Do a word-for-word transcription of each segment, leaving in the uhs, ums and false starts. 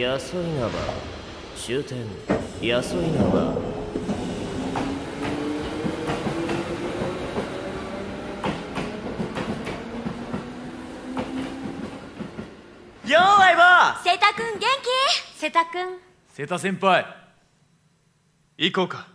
安いなば終点安いなばよー相棒。 瀬田くん元気？瀬田くん。 瀬田先輩行こうか。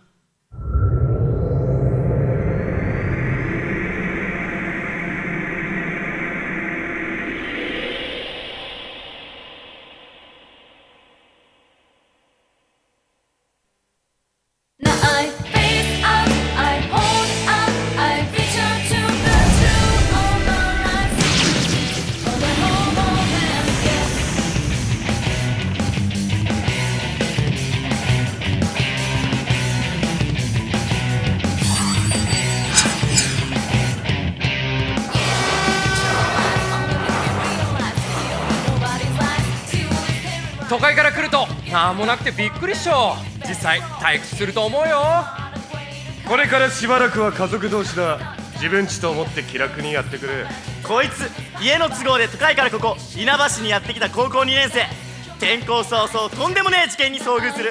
都会から来るとなんもなくてびっくりっしょ。実際退屈すると思うよ。 これからしばらくは家族同士だ。自分ちと思って気楽にやってくれ。 こいつ家の都合で都会からここ稲葉市にやってきた高校にねん生。転校早々とんでもねえ事件に遭遇する。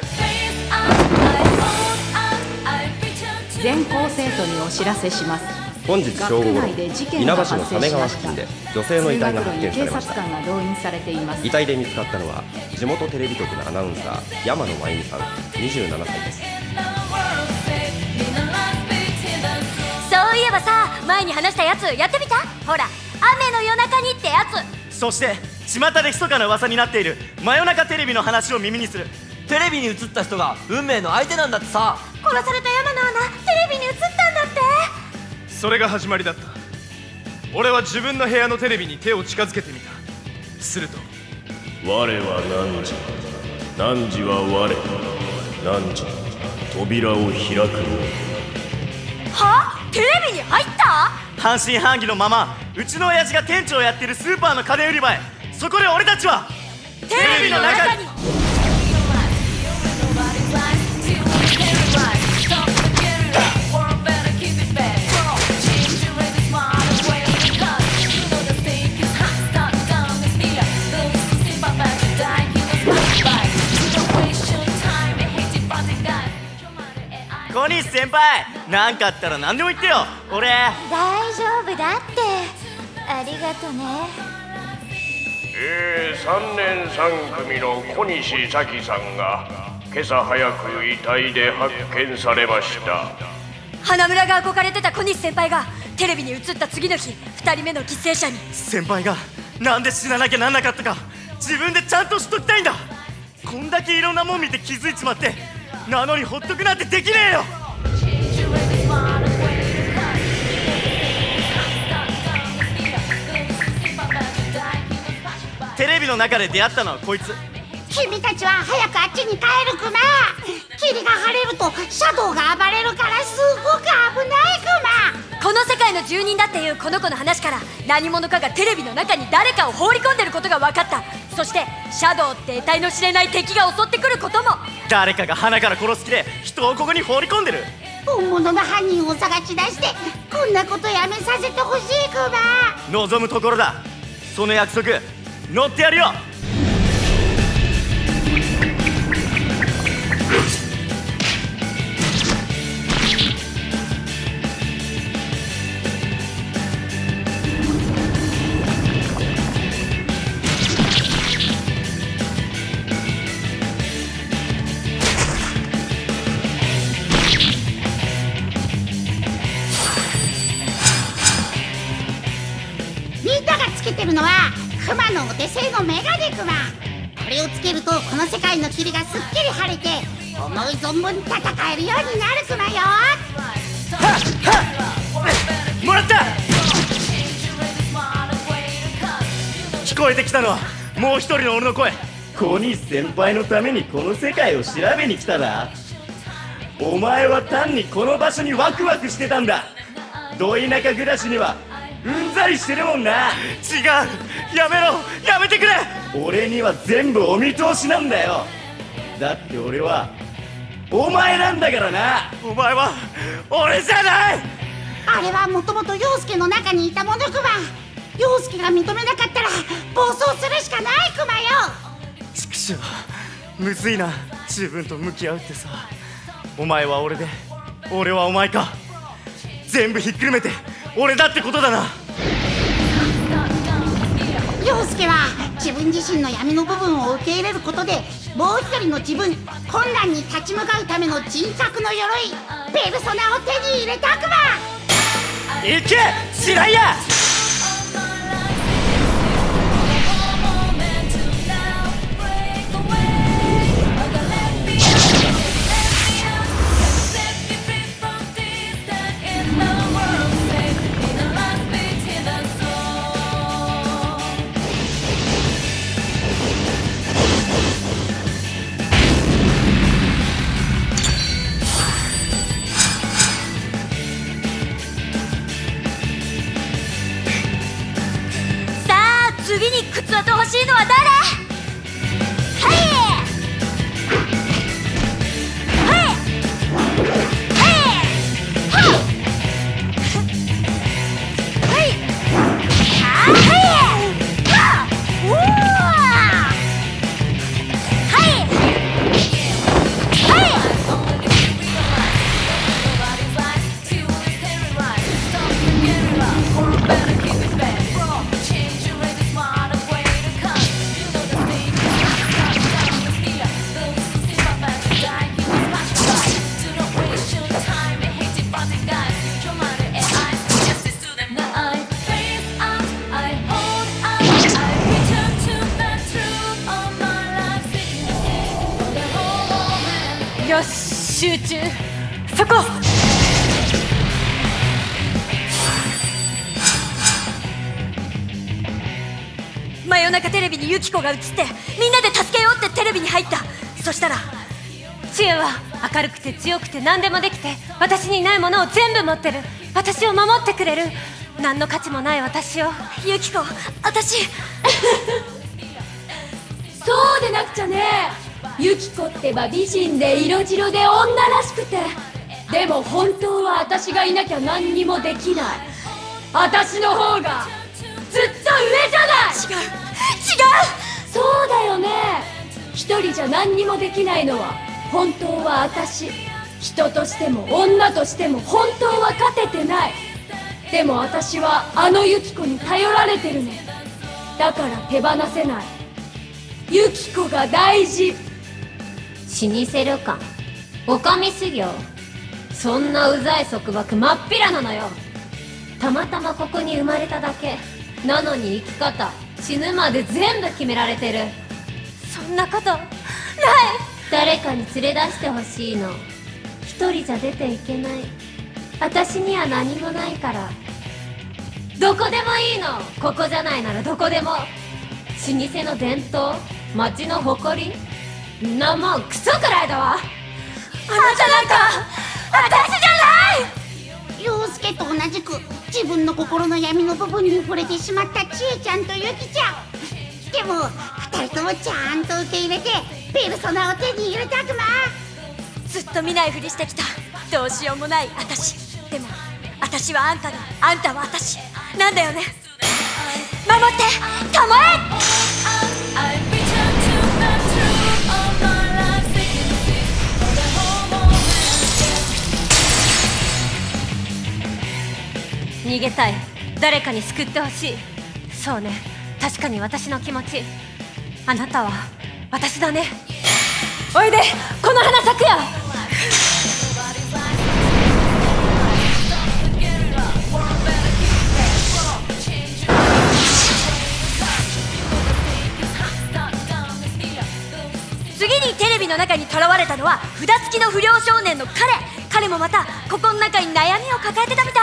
全校生徒にお知らせします。 本日正午ごろ稲葉市の鮫川付近で女性の遺体が発見されました。遺体で見つかったのは地元テレビ局のアナウンサー山野真由美さんにじゅうななさいです。 そういえばさ、前に話したやつやってみた？ほら雨の夜中にってやつ。 そして巷で密かな噂になっている真夜中テレビの話を耳にする。 テレビに映った人が運命の相手なんだってさ。 殺された山野アナテレビに映ったんだって。 それが始まりだった。俺は自分の部屋のテレビに手を近づけてみた。すると我は汝、汝は我、汝、扉を開く。 は？テレビに入った？ 半信半疑のままうちの親父が店長をやってるスーパーの家電売り場へ。そこで俺たちはテレビの中に。 小西先輩、なんかあったら何でも言ってよ。俺大丈夫だって。ありがとね。 えー、さんねんさん組の小西咲さんが今朝早く遺体で発見されました。 花村が憧れてた小西先輩がテレビに映った次の日ふたりめの犠牲者に。 先輩がなんで死ななきゃなんなかったか自分でちゃんと知っときたいんだ。こんだけいろんなもん見て気づいちまってなのにほっとくなんてできねえよ。テレビの中で出会ったのはこいつ。 君たちは早くあっちに帰るクマ。霧が晴れるとシャドウが暴れるからすごく危ないクマ。 この世界の住人だっていうこの子の話から何者かがテレビの中に誰かを放り込んでることが分かった。そしてシャドウって得体の知れない敵が襲ってくることも。 誰かが鼻から殺す気で人をここに放り込んでる。 本物の犯人を探し出してこんなことやめさせてほしいクマ。 望むところだ。その約束乗ってやるよ。 みんながつけてるのはクマのお手製のメガネクマ。これをつけるとこの世界の霧がすっきり晴れて思う存分戦えるようになるクマよ。 はっはっもらった。聞こえてきたのはもう一人の俺の声。小西先輩のためにこの世界を調べに来たな。お前は単にこの場所にワクワクしてたんだ。ど田舎暮らしにはうんざりしてるもんな。違う、やめろ、やめてくれ。俺には全部お見通しなんだよ。だって俺はお前なんだからな。お前は俺じゃない。 あれはもともと陽介の中にいたものクマ。陽介が認めなかったら暴走するしかないクマよ。 畜生、 ちょむずいな、自分と向き合うってさ。お前は俺で俺はお前か、全部ひっくるめて俺だってことだな。 陽介は自分自身の闇の部分を受け入れることで、もう一人の自分困難に立ち向かうための人格の鎧ペルソナを手に入れたくば。 いけ白井や。 次に靴跡欲しいのは誰？はいはいはいよし、集中、そこ。真夜中テレビにユキコが映ってみんなで助けようってテレビに入った。そしたら知恵は明るくて強くて何でもできて、私にないものを全部持ってる。私を守ってくれる。何の価値もない私を。 ユキコ、私そうでなくちゃね。ユキコってば美人で色白で女らしくて、でも本当は私がいなきゃ何にもできない。私の方がずっと上じゃない。 違う違う、 そうだよね。一人じゃ何にもできないのは本当は私。人としても女としても本当は勝ててない。でも私はあのユキコに頼られてるの。だから手放せない。ユキコが大事。 老舗旅館おかみ修行、そんなうざい束縛まっぴらなのよ。たまたまここに生まれただけなのに、生き方死ぬまで全部決められてる。 そんなことない。 誰かに連れ出してほしいの。一人じゃ出ていけない。私には何もないから。どこでもいいの。ここじゃないならどこでも。老舗の伝統、町の誇り、んなもんクソくらいだわ。 あなたなんか私じゃない。 陽介と同じく自分の心の闇の部分に触れてしまった千恵ちゃんとユキちゃん。でも二人ともちゃんと受け入れてペルソナを手に入れたくな。 ずっと見ないふりしてきた。どうしようもない私。でも私はあんたで、あんたは私なんだよね。守ってたまえ。 逃げたい。誰かに救ってほしい。そうね、確かに私の気持ち。あなたは私だね。おいで、この花咲くよ。 次にテレビの中に囚われたのは札付きの不良少年の彼。彼もまたここの中に悩みを抱えてたみたい。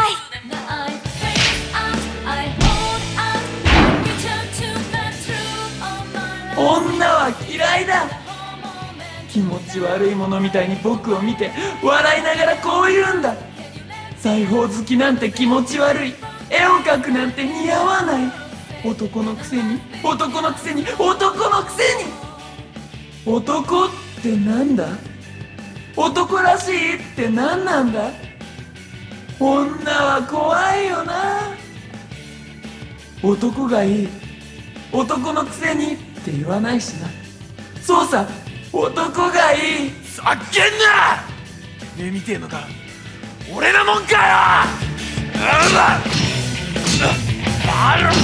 女は嫌いだ。気持ち悪いものみたいに僕を見て笑いながらこう言うんだ。裁縫好きなんて気持ち悪い。絵を描くなんて似合わない。男のくせに男のくせに男のくせに。男ってなんだ。男らしいって何なんだ。女は怖いよな。男がいい、男のくせにって言わないしな。 そうさ、男がいい。 ざっけんな。目見てえのか、俺なもんかよ。あら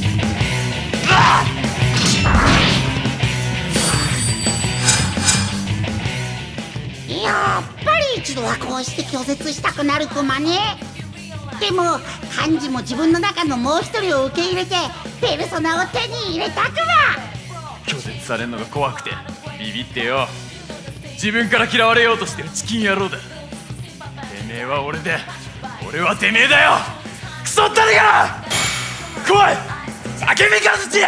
やっぱり一度はこうして拒絶したくなるクマね。でもカンジも自分の中のもう一人を受け入れてペルソナを手に入れたクマ。 拒絶されんのが怖くてビビってよ。自分から嫌われようとしてるチキン野郎だ。てめえは俺で、俺はてめえだよ。クソったれが来い、叫びかずち。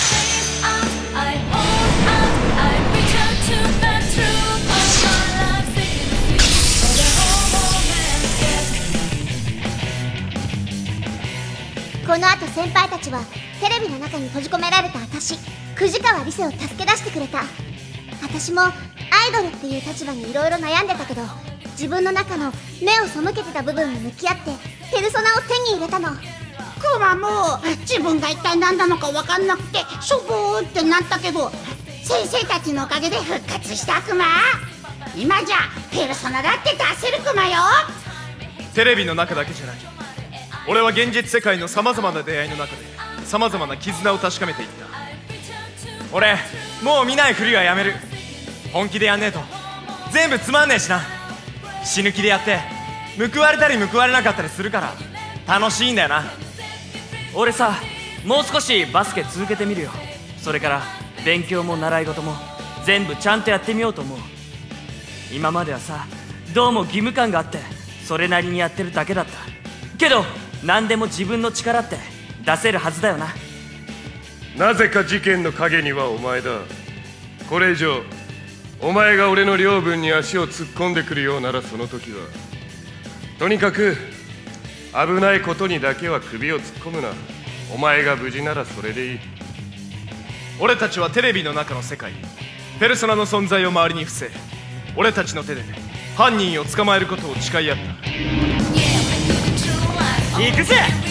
この後先輩たちはテレビの中に閉じ込められた私、藤川リセを助け出してくれた。私もアイドルっていう立場にいろいろ悩んでたけど、自分の中の目を背けてた部分に向き合ってペルソナを手に入れたの。 クマも自分が一体何なのか分かんなくてしょぼーってなったけど、先生たちのおかげで復活したクマ。今じゃペルソナだって出せるクマよ。 テレビの中だけじゃない、俺は現実世界のさまざまな出会いの中でさまざまな絆を確かめていった。俺もう見ないふりはやめる。本気でやんねえと全部つまんねえしな。死ぬ気でやって報われたり報われなかったりするから楽しいんだよな。 俺さ、もう少しバスケ続けてみるよ。それから勉強も習い事も全部ちゃんとやってみようと思う。今まではさ、どうも義務感があってそれなりにやってるだけだったけど、何でも自分の力って出せるはずだよな。 なぜか事件の陰にはお前だ。これ以上お前が俺の領分に足を突っ込んでくるようなら、その時はとにかく危ないことにだけは首を突っ込むな。お前が無事ならそれでいい。 俺たちはテレビの中の世界、ペルソナの存在を周りに伏せ、俺たちの手で犯人を捕まえることを誓い合った。行くぜ。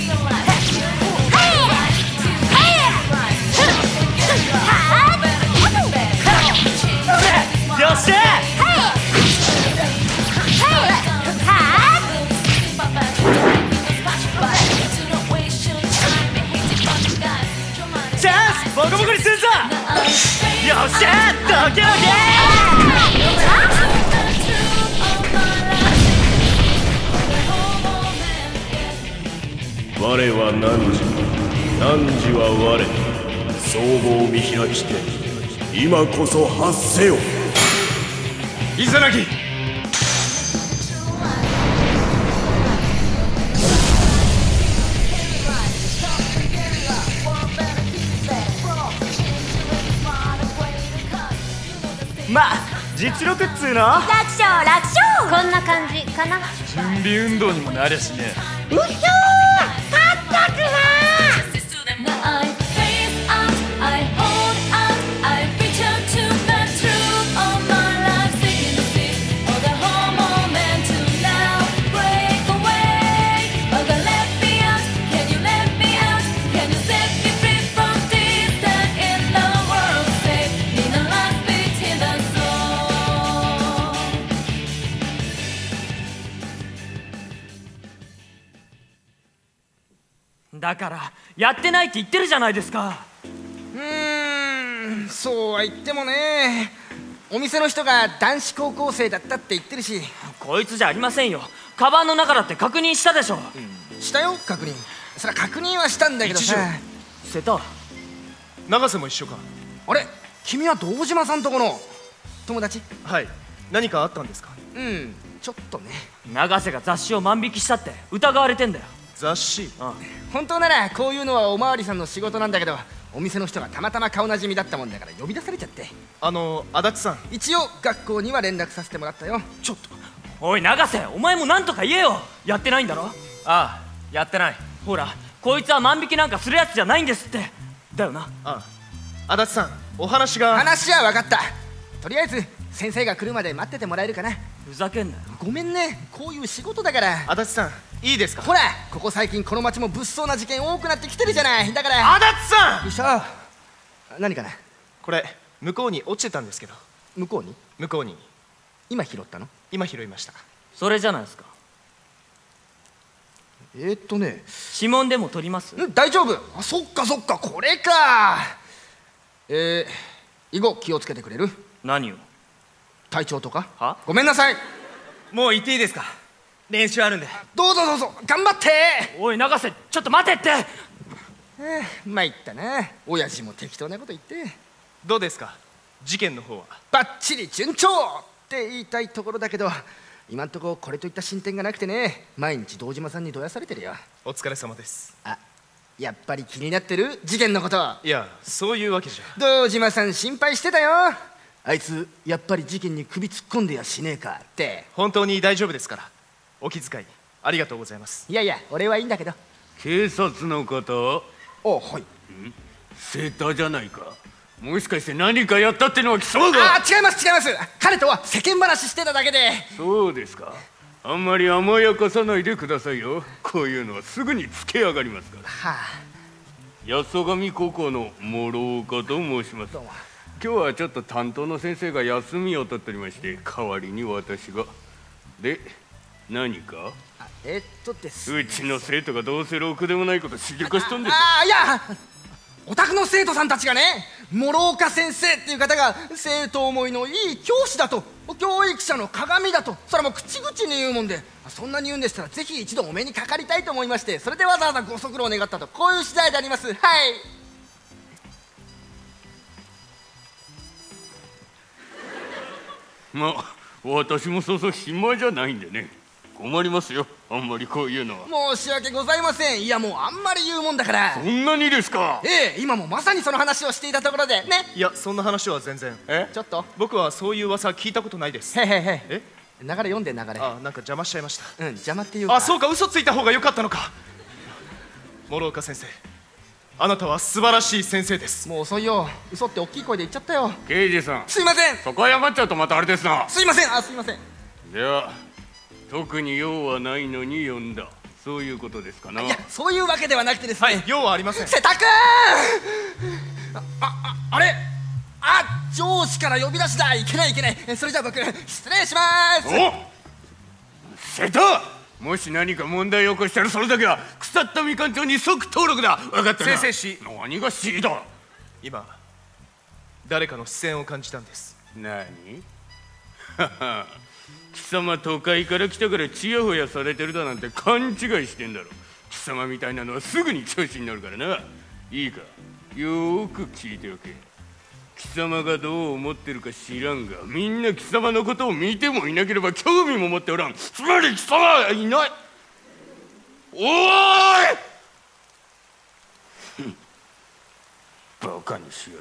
よっしゃ。チャンスボコボコにするぞ。よっしゃドキドキ。 我は汝、汝は我。総合見開きて今こそ発せよ。 イザナギ。まあ実力っつうの。 楽勝楽勝。こんな感じかな。 準備運動にもなりゃしね。 うひょー、勝ったくな。 だからやってないって言ってるじゃないですか。 うーん、そうは言ってもね、お店の人が男子高校生だったって言ってるし。 こいつじゃありませんよ。カバンの中だって確認したでしょ。 うん、したよ確認。そりゃ確認はしたんだけどさ。 瀬戸、 永瀬も一緒か。 あれ、君は堂島さんとこの友達？ はい。何かあったんですか？ うん、ちょっとね。 永瀬が雑誌を万引きしたって疑われてんだよ。 雑誌？ ああ、 本当ならこういうのはおまわりさんの仕事なんだけど、お店の人がたまたま顔なじみだったもんだから呼び出されちゃって。 あの足立さん、 一応学校には連絡させてもらったよ。 ちょっとおい永瀬、お前もなんとか言えよ。やってないんだろ。 ああ、やってない。 ほら、こいつは万引きなんかするやつじゃないんですって。だよな。 ああ、足立さん、お話が。 話は分かった。とりあえず先生が来るまで待っててもらえるかな。 ふざけんなよ。 ごめんね、こういう仕事だから。 足立さん、いいですか？ ほら、ここ最近この町も物騒な事件多くなってきてるじゃない。だから。 足立さん。 よいしょ。何かな。 これ向こうに落ちてたんですけど。 向こうに向こうに。 今拾ったの？ 今拾いました。 それじゃないですか。 えー、っとね指紋でも取ります？ 大丈夫。あ、そっかそっか、これか。えー、以後気をつけてくれる？ 何を？ 体調とか。 は？ ごめんなさい。 もう行っていいですか？練習あるんで。 どうぞどうぞ、頑張って。 おい永瀬、ちょっと待てって。 えー、参ったな。親父も適当なこと言って。 どうですか、事件の方は？ バッチリ順調って言いたいところだけど、今んとここれといった進展がなくてね。毎日堂島さんにどやされてるよ。 お疲れ様です。 あ、やっぱり気になってる？事件のこと。 いや、そういうわけじゃ。 堂島さん心配してたよ。あいつやっぱり事件に首突っ込んでやしねえかって。 本当に大丈夫ですから。お気遣いありがとうございます。 いやいや、俺はいいんだけど。 警察の方？ あ、はい。 セーターじゃないか。もしかして何かやったってのは貴様が？ あ、違います違います。彼とは世間話してただけで。 そうですか。あんまり甘やかさないでくださいよ。こういうのはすぐにつけ上がりますから。 はあ。 八十神高校の諸岡と申します。今日はちょっと担当の先生が休みを取っておりまして、代わりに私が。で、何か？ あ、えっとですね、 うちの生徒がどうせろくでもないことしでかしとんです。 ああ、いや、お宅の生徒さんたちがね、諸岡先生っていう方が生徒思いのいい教師だと、教育者の鏡だと、それはもう口々に言うもんで、そんなに言うんでしたらぜひ一度お目にかかりたいと思いまして、それでわざわざご足労願ったと、こういう次第であります。はい。 まあ私もそうそう暇じゃないんでね。困りますよ、あんまりこういうのは。 申し訳ございません。いや、もうあんまり言うもんだから。 そんなにですか？ ええ、今もまさにその話をしていたところでね。 いや、そんな話は全然。 え、ちょっと僕はそういう噂聞いたことないです。 へへへ。 え、 流れ読んで流れ。 あ、なんか邪魔しちゃいました。 うん、邪魔っていうか。 あ、そうか、嘘ついた方が良かったのか。諸岡先生、あなたは素晴らしい先生です。 もう遅いよ。嘘って大きい声で言っちゃったよ。 刑事さん、 すいません。 そこ謝っちゃうとまたあれですな。 すいません。あ、すいません。 では特に用はないのに呼んだ、そういうことですかな？ いや、そういうわけではなくてですね。 はい、用はありません。 瀬田君、あ、あ、あれ、あ、上司から呼び出しだ。いけないいけない。それじゃあ僕失礼します。 お、瀬田、もし何か問題を起こしたらそれだけは腐ったみかん町に即登録だ。分かったな？ 先生、し何が C だ？ 今誰かの視線を感じたんです。 何？はは貴様都会から来たからチヤホヤされてるだなんて勘違いしてんだろ。貴様みたいなのはすぐに調子に乗るからな。いいか、よーく聞いておけ。貴様がどう思ってるか知らんが、みんな貴様のことを見てもいなければ興味も持っておらん。つまり貴様はいない。おーいバカにしやって。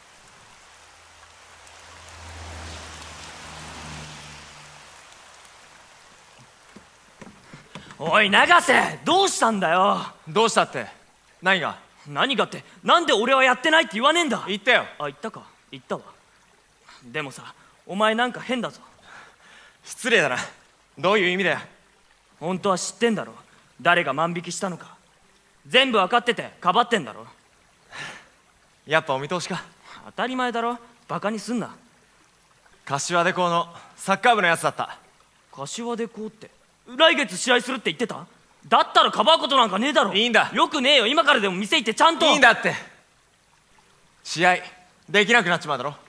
おい永瀬、どうしたんだよ。 どうしたって？何が？ 何がって、なんで俺はやってないって言わねえんだ。 言ったよ。 あ、言ったか。言ったわ。でもさ、お前なんか変だぞ。 失礼だな。どういう意味だよ。 本当は知ってんだろ、誰が万引きしたのか。全部分かっててかばってんだろ。 やっぱお見通しか。 当たり前だろ、バカにすんな。 柏出高のサッカー部のやつだった。 柏出高って来月試合するって言ってた？だったらかばうことなんかねえだろ。 いいんだ。 よくねえよ、今からでも店行ってちゃんと。 いいんだって。試合できなくなっちまうだろ。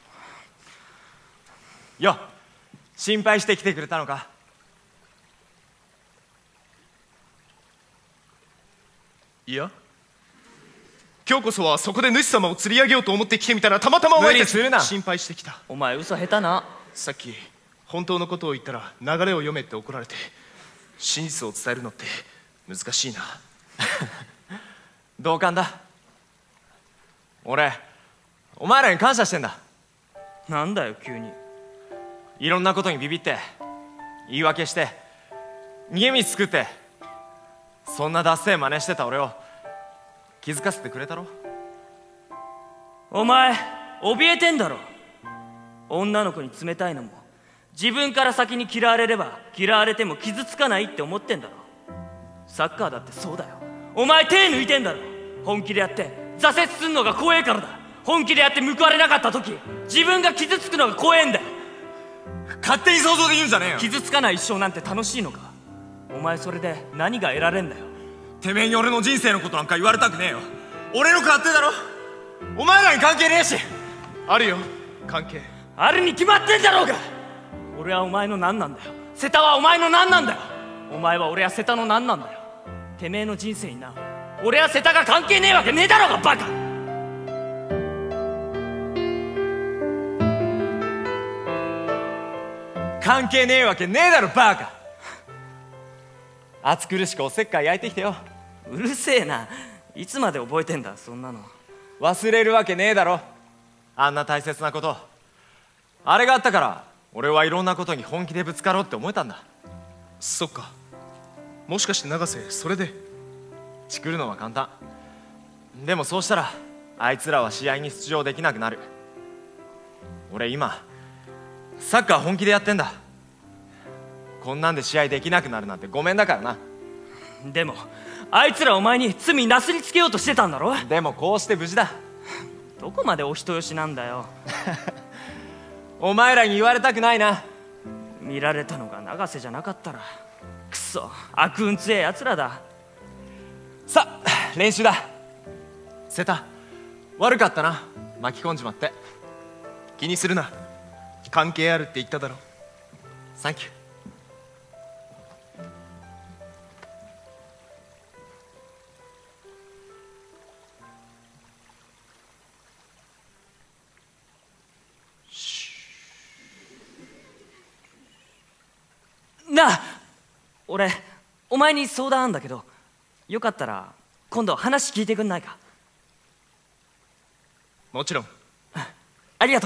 よ、心配して来てくれたのか。いや、今日こそはそこで主様を釣り上げようと思って来てみたら、たまたまお前たち心配してきた。 お前嘘下手な。 さっき本当のことを言ったら流れを読めって怒られて、真実を伝えるのって難しいな。同感だ。俺お前らに感謝してんだ。 なんだよ急に。 いろんなことにビビって言い訳して逃げ道作って、そんなダッセー真似してた俺を気づかせてくれたろ。 お前怯えてんだろ。女の子に冷たいのも自分から先に嫌われれば嫌われても傷つかないって思ってんだろ。サッカーだってそうだよ。お前手抜いてんだろ。本気でやって挫折すんのが怖えからだ。 本気でやって報われなかった時、自分が傷つくのが怖えんだよ。 勝手に想像で言うんじゃねえよ。 傷つかない一生なんて楽しいのか。お前それで何が得られんだよ。 てめえに俺の人生のことなんか言われたくねえよ。俺の勝手だろ。お前らに関係ねえし。 あるよ関係。 あるに決まってんだろうが。俺はお前の何なんだよ。瀬田はお前の何なんだよ。お前は俺や瀬田の何なんだよ。てめえの人生にな、俺や瀬田が関係ねえわけねえだろうがバカ。 関係ねえわけねえだろバカ。暑苦しくおせっかい焼いてきてよ。 うるせえな。いつまで覚えてんだそんなの。 忘れるわけねえだろ、あんな大切なこと。あれがあったから俺はいろんなことに本気でぶつかろうって思えたんだ。 そっか、もしかして永瀬それで。 チクるのは簡単。でもそうしたらあいつらは試合に出場できなくなる。俺今サッカー本気でやってんだ。こんなんで試合できなくなるなんてごめんだからな。 でもあいつらお前に罪なすりつけようとしてたんだろ。 でもこうして無事だ。 どこまでお人よしなんだよ。 お前らに言われたくないな。 見られたのが永瀬じゃなかったらクソ悪運強えやつらだ。 さあ練習だ。瀬田悪かったな、巻き込んじまって。 気にするな、関係あるって言っただろ。 サンキュー。 なあ、俺お前に相談あんだけど、よかったら今度話聞いてくんないか。 もちろん。 ありがとう。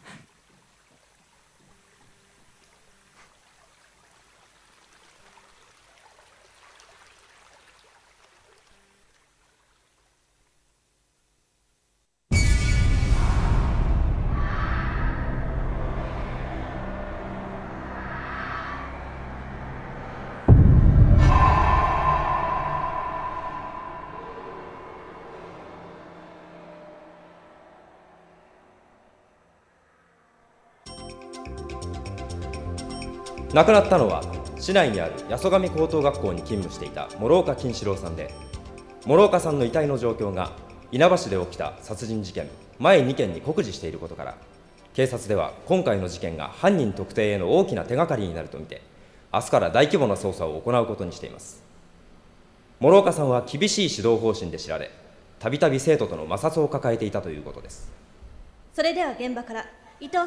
亡くなったのは市内にある八十上高等学校に勤務していた諸岡金四郎さんで、諸岡さんの遺体の状況が稲葉市で起きた殺人事件前にけんに酷似していることから、警察では今回の事件が犯人特定への大きな手がかりになるとみて、明日から大規模な捜査を行うことにしています。諸岡さんは厳しい指導方針で知られ、たびたび生徒との摩擦を抱えていたということです。 それでは現場から伊藤さん。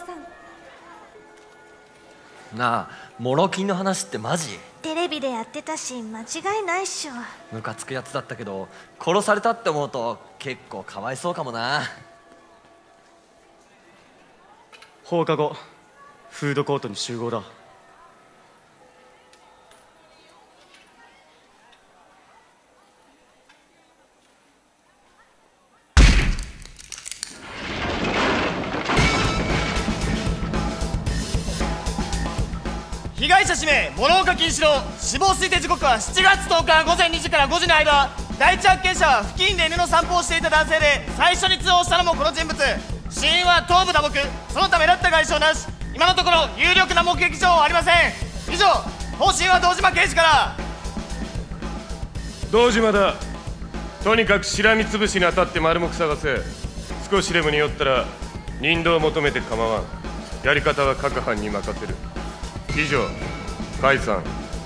なあ、モロキンの話ってマジ？ テレビでやってたし間違いないっしょ。 ムカつくやつだったけど殺されたって思うと結構かわいそうかもな。 放課後フードコートに集合だ。 被害者氏名諸岡金四郎、死亡推定時刻はしちがつとおか午前にじからごじの間。第一発見者は付近で犬の散歩をしていた男性で、最初に通報したのもこの人物。死因は頭部打撲、その他目立った外傷なし。今のところ有力な目撃情報はありません。以上、方針は堂島刑事から。 堂島だ。とにかくしらみつぶしに当たって丸目探せ。少しでも匂ったら任同を求めて構わん。やり方は各班に任せる。以上、解散。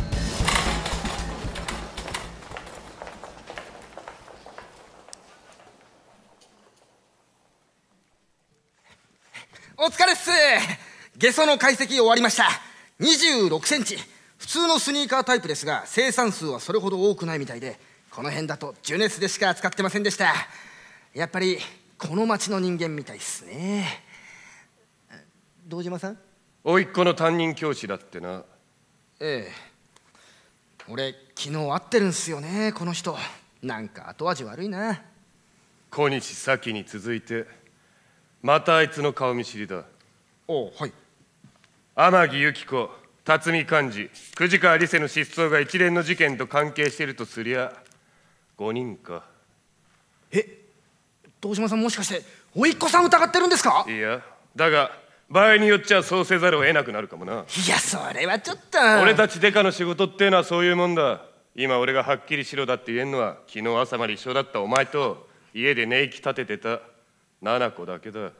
お疲れっす。ゲソの解析終わりました。にじゅうろくセンチ、普通のスニーカータイプですが生産数はそれほど多くないみたいで、この辺だとジュネスでしか扱ってませんでした。やっぱりこの町の人間みたいっすね。堂島さん、 甥っ子の担任教師だってな。 ええ、俺昨日会ってるんすよね、この人。なんか後味悪いな。 小西咲に続いてまたあいつの顔見知りだ。 おう、はい。 天城由紀子、辰巳寛治、藤川理瀬の失踪が一連の事件と関係しているとすりゃごにんか。 え、堂島さんもしかしておいっ子さん疑ってるんですか？ いや、だが場合によっちゃそうせざるを得なくなるかもな。 いや、それはちょっと。 俺たちデカの仕事ってのはそういうもんだ。今俺がはっきりしろだって言えんのは、昨日朝まで一緒だったお前と家で寝息立ててた七子だけだ。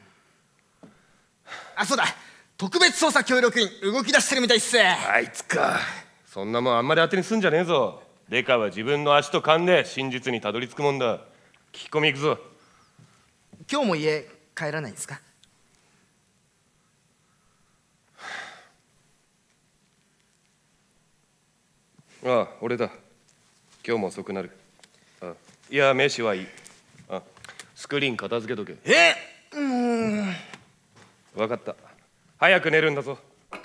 あ、そうだ、特別捜査協力員動き出してるみたいっす。 あいつか。そんなもんあんまり当てにすんじゃねえぞ。デカは自分の足と勘で真実にたどり着くもんだ。聞き込み行くぞ。 今日も家帰らないんですか？ ああ、俺だ。今日も遅くなる。あ、いや、飯はいい。あ、スクリーン片付けとけ。 えっ、もう。 分かった。早く寝るんだぞ。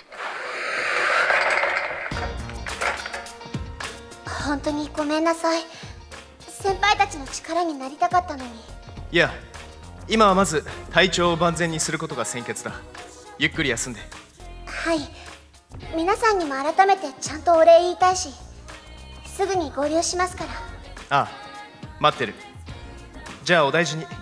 本当にごめんなさい。先輩たちの力になりたかったのに。 いや、今はまず体調を万全にすることが先決だ。ゆっくり休んで。 はい、皆さんにも改めてちゃんとお礼言いたいし、すぐに合流しますから。 ああ、待ってる。じゃあお大事に。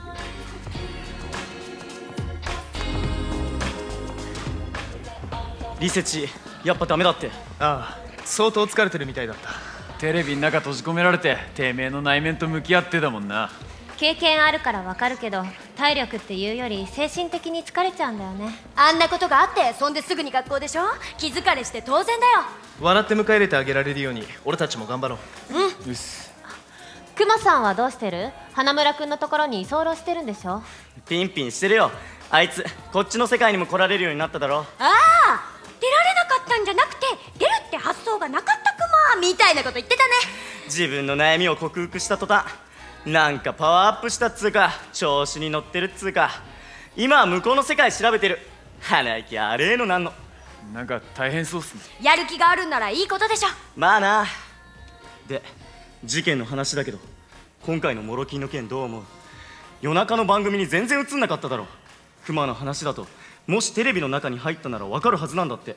リセチ、やっぱダメだって。 ああ、相当疲れてるみたいだった。 テレビの中閉じ込められててめえの内面と向き合ってだもんな。 経験あるからわかるけど、体力っていうより精神的に疲れちゃうんだよね。 あんなことがあってそんですぐに学校でしょ。気疲れして当然だよ。 笑って迎え入れてあげられるように俺たちも頑張ろう。 うん。クマさんはどうしてる？花村くんのところに居候してるんでしょ？ ピンピンしてるよ。あいつこっちの世界にも来られるようになっただろ。 ああ、出られなかったんじゃなくて出るって発想がなかったクマみたいなこと言ってたね。 自分の悩みを克服した途端、なんかパワーアップしたっつうか調子に乗ってるっつうか、今は向こうの世界調べてる。鼻息あれーのなんの。 なんか大変そうっすね。 やる気があるんならいいことでしょ。 まあな。で、事件の話だけど、今回のモロキンの件どう思う？夜中の番組に全然映んなかっただろ。クマの話だともしテレビの中に入ったなら分かるはずなんだって。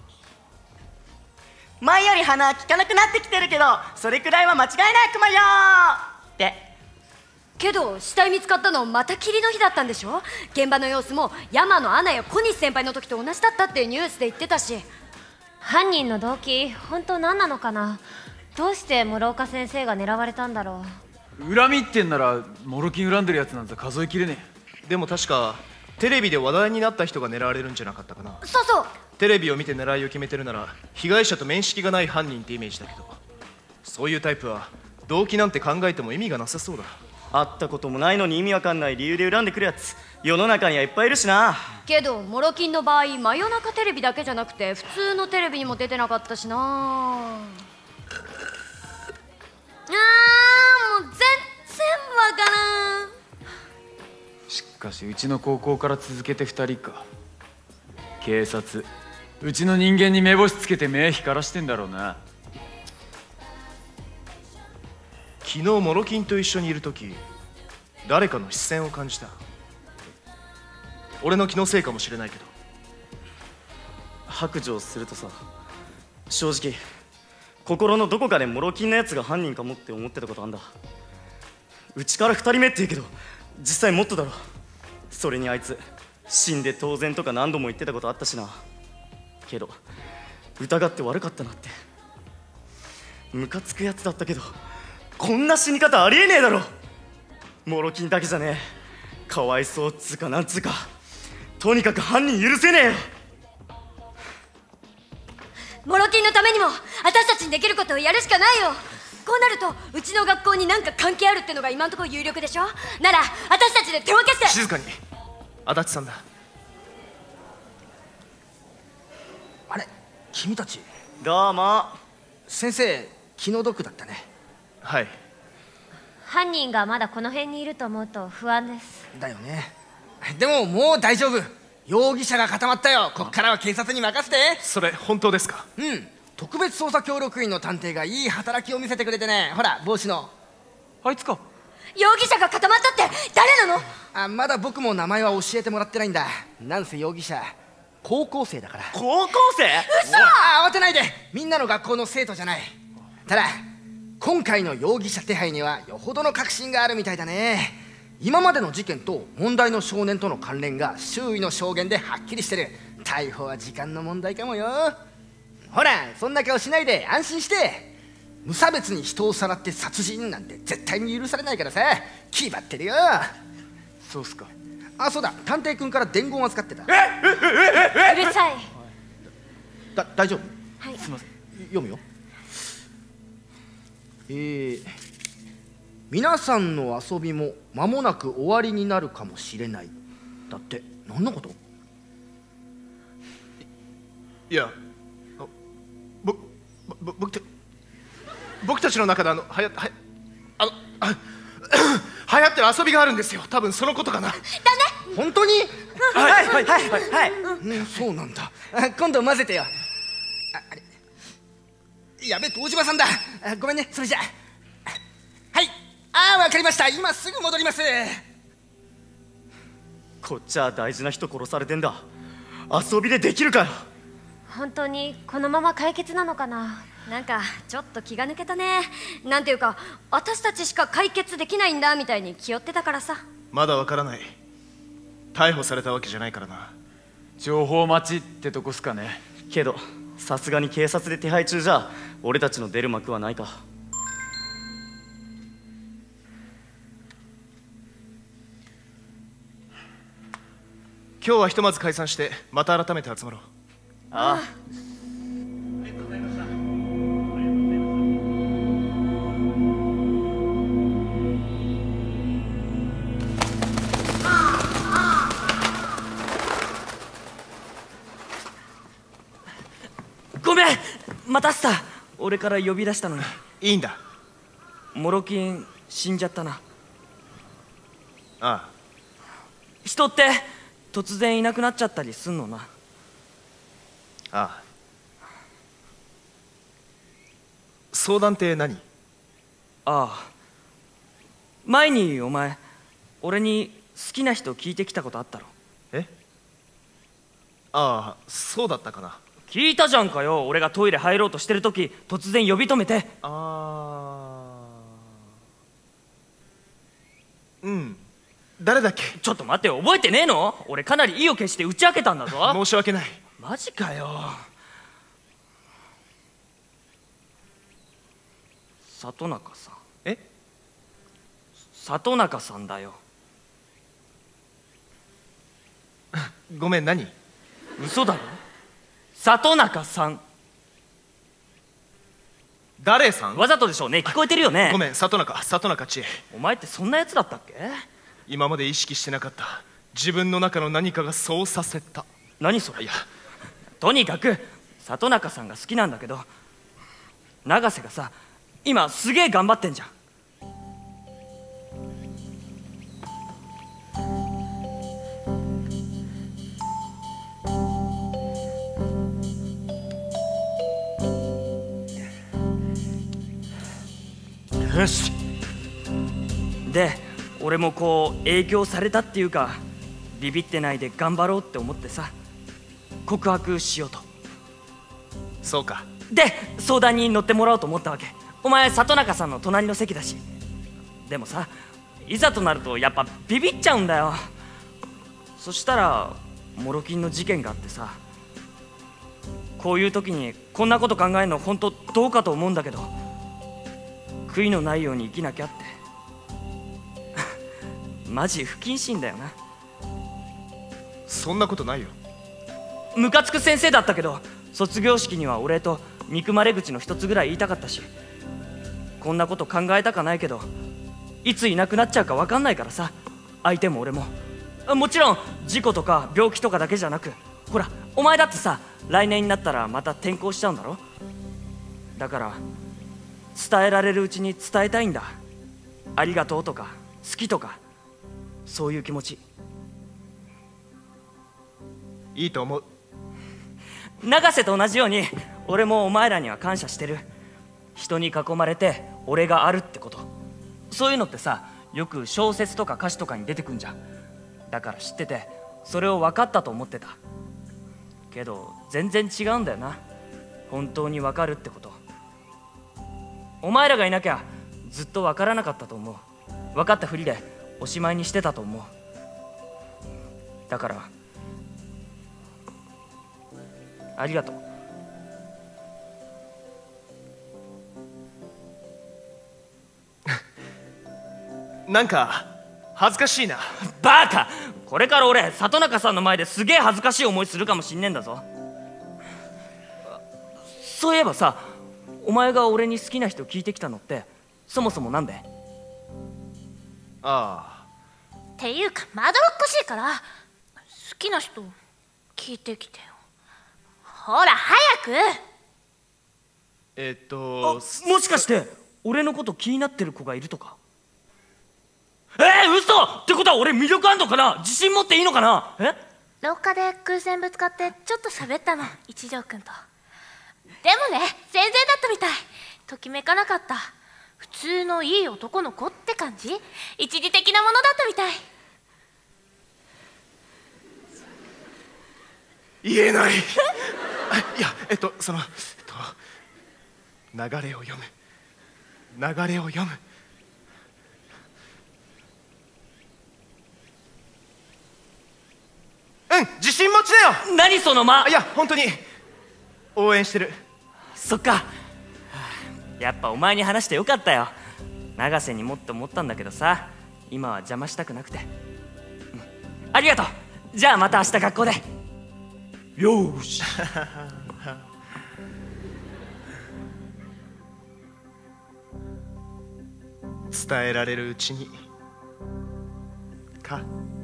前より鼻効かなくなってきてるけど、それくらいは間違いないクマよーって。 けど死体見つかったのまた霧の日だったんでしょ。現場の様子も山野アナや小西先輩の時と同じだったってニュースで言ってたし。 犯人の動機本当何なのかな。どうして諸岡先生が狙われたんだろう。恨みってんならモロキン恨んでるやつなんざ数えきれねえ。でも確かテレビで話題になった人が狙われるんじゃなかったかな。 そうそう、 テレビを見て狙いを決めてるなら被害者と面識がない犯人ってイメージだけど、そういうタイプは動機なんて考えても意味がなさそうだ。 会ったこともないのに意味わかんない理由で恨んでくるやつ、世の中にはいっぱいいるしな。 けどモロキンの場合、真夜中テレビだけじゃなくて普通のテレビにも出てなかったしな。あー、もう全然わからん。 しかしうちの高校から続けてふたりか。警察、うちの人間に目星つけて目光らしてんだろうな。 昨日モロキンと一緒にいる時、誰かの視線を感じた。俺の気のせいかもしれないけど。 白状するとさ、正直心のどこかでモロキンのやつが犯人かもって思ってたことあんだ。うちからふたりめって言うけど実際もっとだろ。それにあいつ死んで当然とか何度も言ってたことあったしな。けど疑って悪かったなって。ムカつくやつだったけど、こんな死に方ありえねえだろ。モロキンだけじゃねえ、かわいそうっつうかなんつうか、とにかく犯人許せねえよ。 モロキンのためにも私たちにできることをやるしかないよ。こうなるとうちの学校になんか関係あるってのが今のところ有力でしょ。なら私たちで手分けして。 静かに。足立さんだ。 あれ、君たち。 どうも。 先生気の毒だったね。 はい。 犯人がまだこの辺にいると思うと不安です。 だよね。でももう大丈夫。容疑者が固まったよ。こっからは警察に任せて。 それ本当ですか？ うん、特別捜査協力員の探偵がいい働きを見せてくれてね。ほら帽子のあいつか。 容疑者が固まったって誰なの？ あ、まだ僕も名前は教えてもらってないんだ。なんせ容疑者高校生だから。 高校生？ 嘘！あ、慌てないで。みんなの学校の生徒じゃない。ただ今回の容疑者手配にはよほどの確信があるみたいだね。 今までの事件と問題の少年との関連が周囲の証言ではっきりしてる。逮捕は時間の問題かもよ。ほらそんな顔しないで安心して。無差別に人をさらって殺人なんて絶対に許されないからさ、気張ってるよ。 そうっすか。 あ、そうだ、探偵君から伝言を預かってた。 うるさい。 だ大丈夫？ はい、 すみません、読むよ。えー、皆さんの遊びも間もなく終わりになるかもしれない。だって。何のこと？ いや、ぼぼ僕た僕たちの中であのはやはやあのあ流行ってる遊びがあるんですよ。多分そのことかな。 だね。本当に？ はいはいはいはいはい。 うん、そうなんだ。今度混ぜてよ。あ、あれ。やべ、堂島さんだ。ごめんね、それじゃ。はい。ああ、わかりました。今すぐ戻ります。 こっちは大事な人殺されてんだ。遊びでできるかよ。 本当にこのまま解決なのかな。なんかちょっと気が抜けたね。なんていうか私たちしか解決できないんだみたいに気負ってたからさ。 まだわからない。逮捕されたわけじゃないからな。 情報待ちってとこっすかね。 けどさすがに警察で手配中じゃ俺たちの出る幕はないか。 今日はひとまず解散してまた改めて集まろう。 ああ。 ごめん、待たせた。俺から呼び出したのに。 いいんだ。 モロキン死んじゃったな。 ああ。 人って突然いなくなっちゃったりすんのな。 ああ。相談って何？ ああ、前にお前俺に好きな人聞いてきたことあったろ。 え？ああ、そうだったかな。 聞いたじゃんかよ。俺がトイレ入ろうとしてる時突然呼び止めて。 ああ、うん。誰だっけ？ ちょっと待って、覚えてねえの？俺かなり意を決して打ち明けたんだぞ。 申し訳ない。 マジかよ。里中さん。 え？ 里中さんだよ。 ごめん、何？ 嘘だろ。里中さん。 誰さん？ わざとでしょうね。聞こえてるよね。 ごめん、里中、里中千恵。 お前ってそんなやつだったっけ？ 今まで意識してなかった自分の中の何かがそうさせた。 何それ？ いや、 とにかく里中さんが好きなんだけど、永瀬がさ今すげえ頑張ってんじゃん。 よし。 で俺もこう影響されたっていうか、ビビってないで頑張ろうって思ってさ告白しようと。 そうか。 で相談に乗ってもらおうと思ったわけ。お前里中さんの隣の席だし。でもさいざとなるとやっぱビビっちゃうんだよ。そしたらモロキンの事件があってさ、こういう時にこんなこと考えるの本当どうかと思うんだけど、悔いのないように生きなきゃってマジ不謹慎だよな。 そんなことないよ。 ムカつく先生だったけど、卒業式にはお礼と憎まれ口の一つぐらい言いたかったし、こんなこと考えたかないけどいついなくなっちゃうか分かんないからさ、相手も俺も。もちろん事故とか病気とかだけじゃなく、ほらお前だってさ来年になったらまた転校しちゃうんだろ。だから伝えられるうちに伝えたいんだ。ありがとうとか好きとかそういう気持ち。 いいと思う。 永瀬と同じように俺もお前らには感謝してる。人に囲まれて俺があるってこと。そういうのってさよく小説とか歌詞とかに出てくんじゃん。だから知っててそれを分かったと思ってたけど、全然違うんだよな、本当に分かるってこと。お前らがいなきゃずっと分からなかったと思う。分かったふりでおしまいにしてたと思う。だからありがとう。なんか恥ずかしいな。 バカ！これから俺里中さんの前ですげえ恥ずかしい思いするかもしんねえんだぞ。そういえばさ、お前が俺に好きな人聞いてきたのってそもそもなんで？ ああ。っていうかまどろっこしいから、好きな人聞いてきてよ。ほら早く。 えっともしかして俺のこと気になってる子がいるとか？えー、嘘ってことは俺魅力あんのかな？自信持っていいのかな？え？ 廊下で偶然ぶつかってちょっと喋ったの、一条くんと。でもね、全然だったみたい。ときめかなかった。普通のいい男の子って感じ。一時的なものだったみたい。 言えない。いや、えっとその、えっと、流れを読む流れを読むうん、自信持ちだよ。 何その間。 いや本当に応援してる。 そっか。やっぱお前に話してよかったよ。永瀬にもって思ったんだけどさ、今は邪魔したくなくて、うん、ありがとう。じゃあまた明日学校で。よーし。 伝えられるうちにか。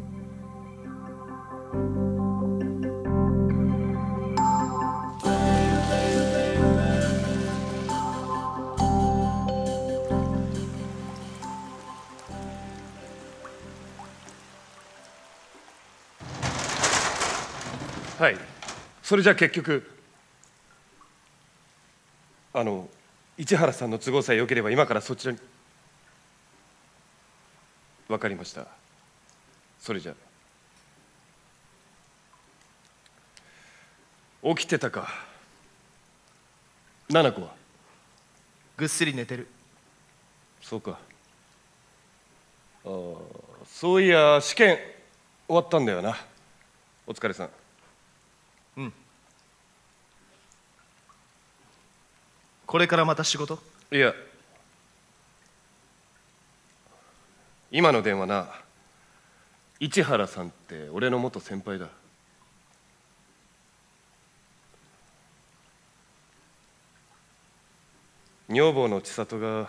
はい、それじゃあ結局あの市原さんの都合さえ良ければ今からそちらに。分かりました。それじゃ起きてたか。七子はぐっすり寝てる。 そうか。ああ、そういや試験終わったんだよな。お疲れさん。 うん。これからまた仕事？ いや、今の電話な、市原さんって俺の元先輩だ。女房の千里が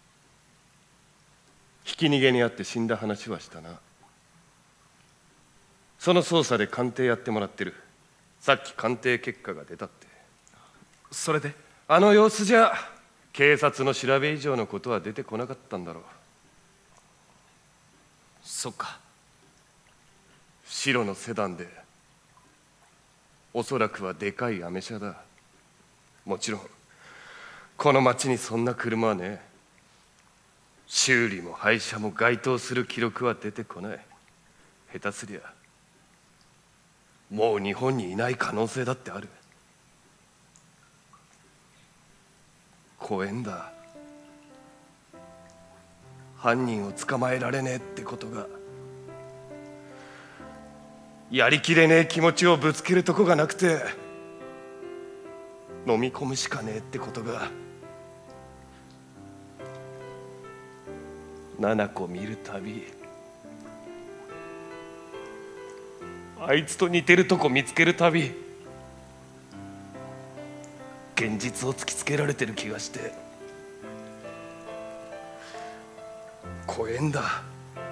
ひき逃げにあって死んだ話はしたな。その捜査で鑑定やってもらってる。さっき鑑定結果が出たって。 それで？ あの様子じゃ警察の調べ以上のことは出てこなかったんだろう。 そっか。 白のセダンでおそらくはでかいアメ車だ。もちろんこの町にそんな車はねえ。修理も廃車も該当する記録は出てこない。下手すりゃもう日本にいない可能性だってある。怖えんだ。犯人を捕まえられねえってことが。やりきれねえ気持ちをぶつけるとこがなくて飲み込むしかねえってことが。七子見るたびあいつと似てるとこ見つけるたび現実を突きつけられてる気がして怖えんだ。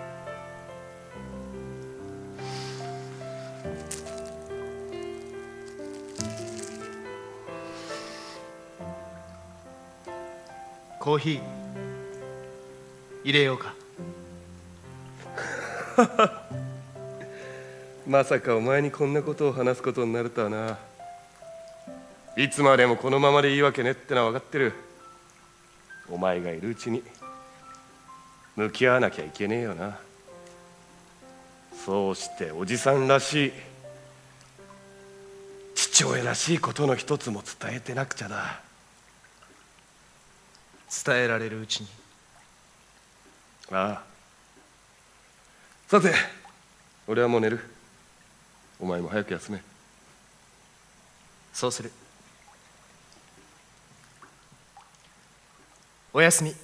コーヒー入れようか。 まさかお前にこんなことを話すことになるとはな。いつまでもこのままでいいわけねってのは分かってる。お前がいるうちに向き合わなきゃいけねえよな。そうしておじさんらしい父親らしいことの一つも伝えてなくちゃだ。 伝えられるうちに。 ああ、 さて俺はもう寝る。お前も早く休め。 そうする。おやすみ。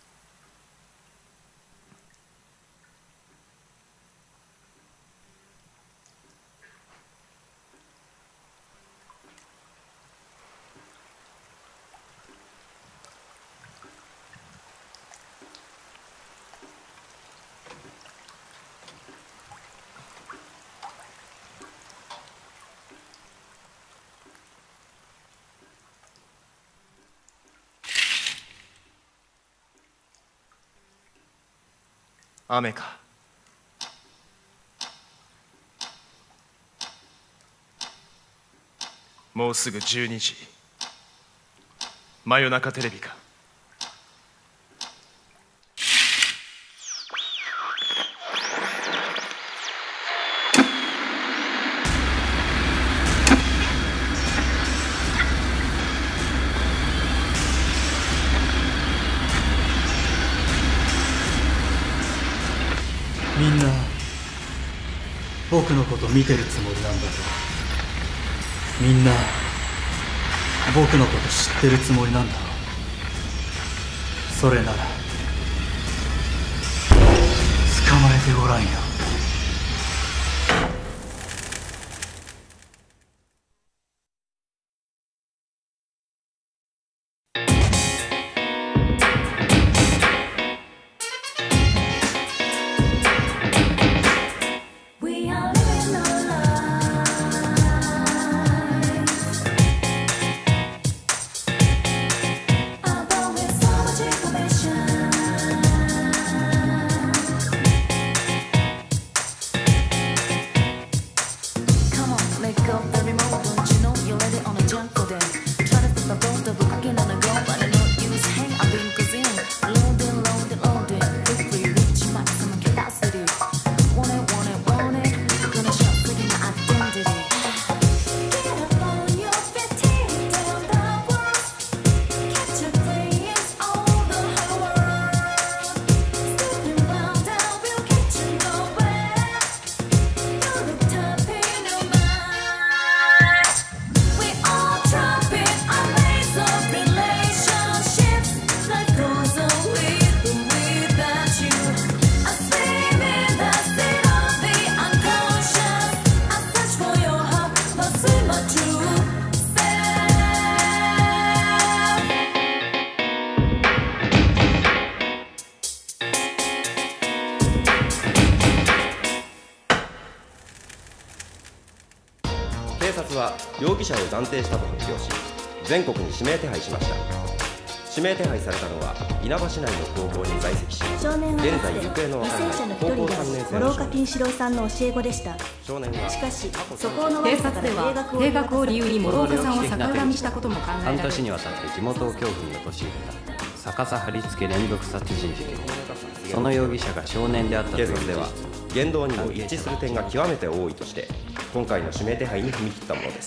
雨か。もうすぐじゅうにじ。真夜中テレビか。 みんな僕のこと見てるつもりなんだろう。みんな僕のこと知ってるつもりなんだろう。それなら捕まえてごらんよ。 警察は容疑者を暫定したと発表し、全国に指名手配しました。指名手配されたのは稲葉市内の高校に在籍し、現在行方のわからない高校さんねん生の諸岡金四郎さんの教え子でした。 少年はしかしそこの警察では定額を理由に諸岡さんを逆恨みしたことも考えられる。 半年にわたって地元を恐怖に陥れた逆さ貼り付け連続殺人事件。その容疑者が少年であったという警察では言動にも一致する点が極めて多いとして、今回の指名手配に踏み切ったものです。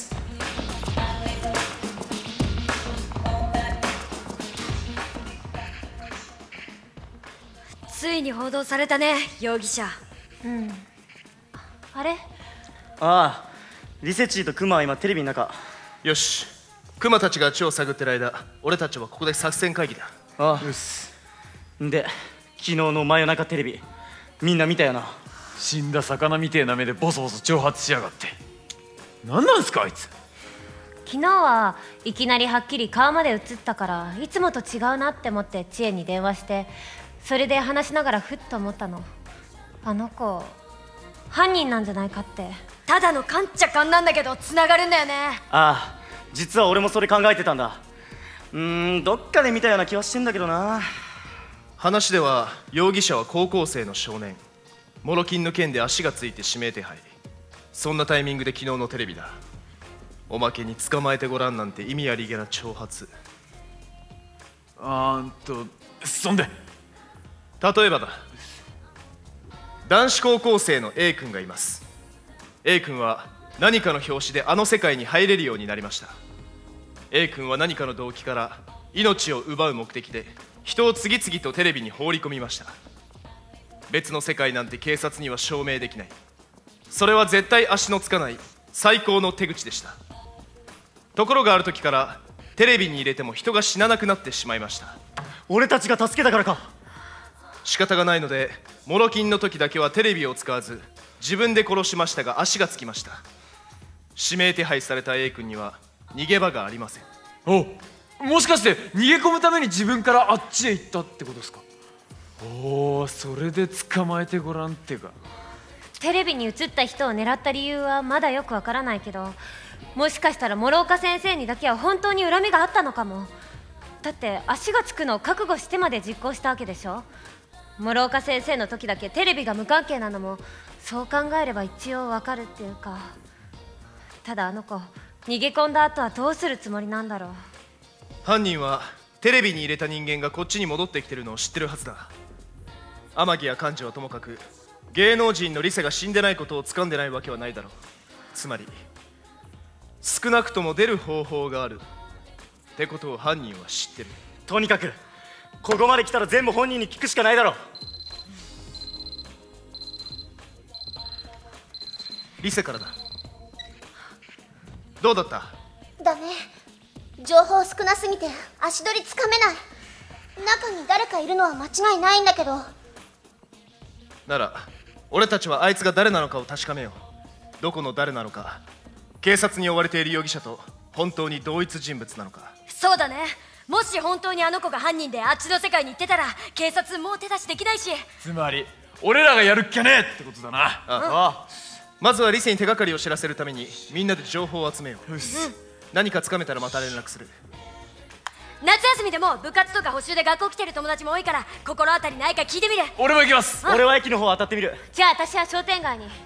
ついに報道されたね、容疑者。 うん。あれ？ ああ、リセチーとクマは今テレビの中。 よし、クマたちが地を探ってる間、俺たちはここで作戦会議だ。 ああ、うっす。で、昨日の真夜中テレビみんな見たよな。 死んだ魚みてえな目でボソボソ挑発しやがって。何なんすかあいつ。 昨日はいきなりはっきり顔まで映ったから、いつもと違うなって思って知恵に電話して、それで話しながらふっと思ったの。あの子犯人なんじゃないかって。 ただの勘っちゃ勘なんだけど繋がるんだよね。 ああ、実は俺もそれ考えてたんだ。うーん、どっかで見たような気はしてんだけどな。 話では容疑者は高校生の少年。モロキンの件で足がついて指名手配。そんなタイミングで昨日のテレビだ。おまけに捕まえてごらんなんて意味ありげな挑発。 あーんとそんで例えばだ、男子高校生の A 君がいます。 A 君は何かの表紙であの世界に入れるようになりました。 A 君は何かの動機から命を奪う目的で人を次々とテレビに放り込みました。 別の世界なんて警察には証明できない。それは絶対足のつかない最高の手口でした。ところがある時からテレビに入れても人が死ななくなってしまいました。 俺たちが助けたからか。 仕方がないのでモロキンの時だけはテレビを使わず自分で殺しましたが足がつきました。指名手配された A 君には逃げ場がありません。 お、もしかして逃げ込むために自分からあっちへ行ったってことですか？おお、それで捕まえてごらんってか。 テレビに映った人を狙った理由はまだよくわからないけど、もしかしたら諸岡先生にだけは本当に恨みがあったのかも。だって足がつくのを覚悟してまで実行したわけでしょ。諸岡先生の時だけテレビが無関係なのもそう考えれば一応わかるっていうか。ただあの子逃げ込んだ後はどうするつもりなんだろう。 犯人はテレビに入れた人間がこっちに戻ってきてるのを知ってるはずだ。天城や幹事はともかく芸能人のリセが死んでないことを掴んでないわけはないだろう。つまり少なくとも出る方法があるってことを犯人は知ってる。 とにかくここまで来たら全部本人に聞くしかないだろう。 リセからだ。どうだった？ ダメ、情報少なすぎて足取りつかめない。中に誰かいるのは間違いないんだけど。 なら俺たちはあいつが誰なのかを確かめよう。どこの誰なのか、警察に追われている容疑者と本当に同一人物なのか。 そうだね。もし本当にあの子が犯人であっちの世界に行ってたら警察もう手出しできないし。 つまり俺らがやるっきゃねえってことだな。ああ、まずはリセに手がかりを知らせるためにみんなで情報を集めよう。うん、何かつかめたらまた連絡する。 夏休みでも部活とか補習で学校来てる友達も多いから心当たりないか聞いてみる。 俺も行きます。 俺は駅の方当たってみる。 じゃあ私は商店街に。うん。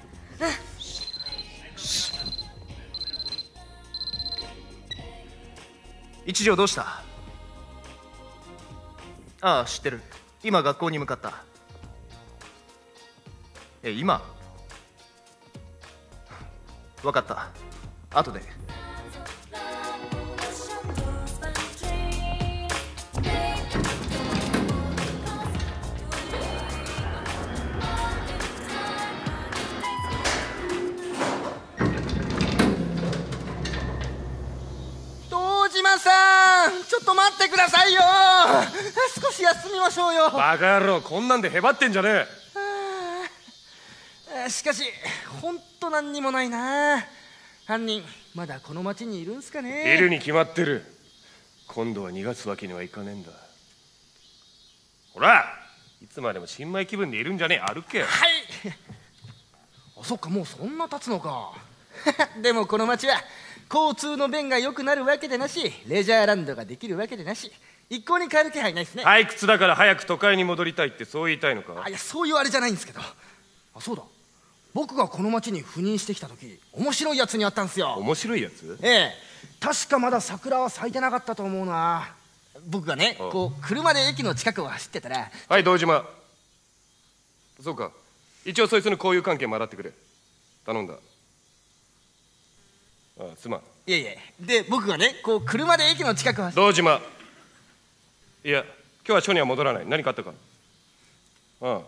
一条どうした？ああ、知ってる。今学校に向かった。え、今？分かった。後で。 堂島さん、ちょっと待ってくださいよ。少し休みましょうよ。 バカ野郎、こんなんでへばってんじゃねえ。しかしほんと何にもないな。犯人まだこの町にいるんすかね。 いるに決まってる。今度は逃がすわけにはいかねえんだ。ほら、いつまでも新米気分でいるんじゃねえ。歩け。 はい。あ、そっか、もうそんな経つのか。でもこの町は交通の便が良くなるわけでなし、レジャーランドができるわけでなし、一向に帰る気配ないですね。 退屈だから早く都会に戻りたいってそう言いたいのか？ あ、いや、そういうあれじゃないんですけど。あ、そうだ、僕がこの町に赴任してきた時面白いやつに会ったんすよ。 面白いやつ？ ええ、確かまだ桜は咲いてなかったと思うな。僕がね、こう車で駅の近くを走ってたら。 はい、堂島。そうか、一応そいつの交友関係も洗ってくれ。頼んだ。ああ、すまん。 いえいえ。で僕がね、こう車で駅の近くを走って。 堂島、いや、今日は署には戻らない。何かあったか？ああ、あ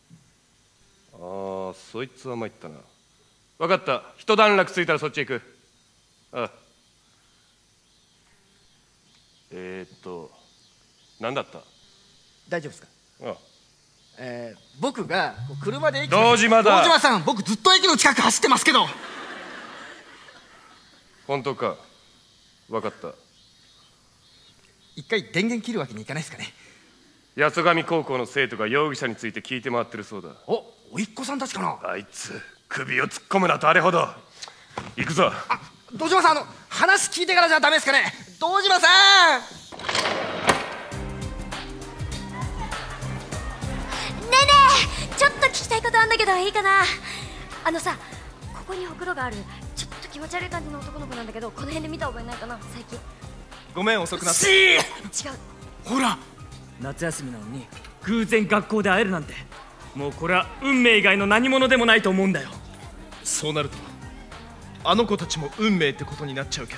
あ、そいつは参ったな。分かった、一段落ついたらそっち行く。ああ、えー、っと何だった？ 大丈夫ですか？ ああ、 えー、僕がこう車で駅。 堂島だ。 堂島さん、僕ずっと駅の近く走ってますけど。 本当か？分かった。 一回電源切るわけにいかないですかね？ 八十上高校の生徒が容疑者について聞いて回ってるそうだ。 お、おいっ子さんたちかな？ あいつ首を突っ込むなとあれほど。行くぞ。 あ、堂島さん、あの話聞いてからじゃダメですかね？堂島さん。 ねえねえ、ちょっと聞きたいことあんだけどいいかな？あのさ、ここにほくろがあるちょっと気持ち悪い感じの男の子なんだけど、この辺で見た覚えないかな最近。 ごめん、遅くなって。 違う、 ほら、夏休みなのに偶然学校で会えるなんて、もうこれは運命以外の何者でもないと思うんだよ。 そうなるとあの子たちも運命ってことになっちゃうけど。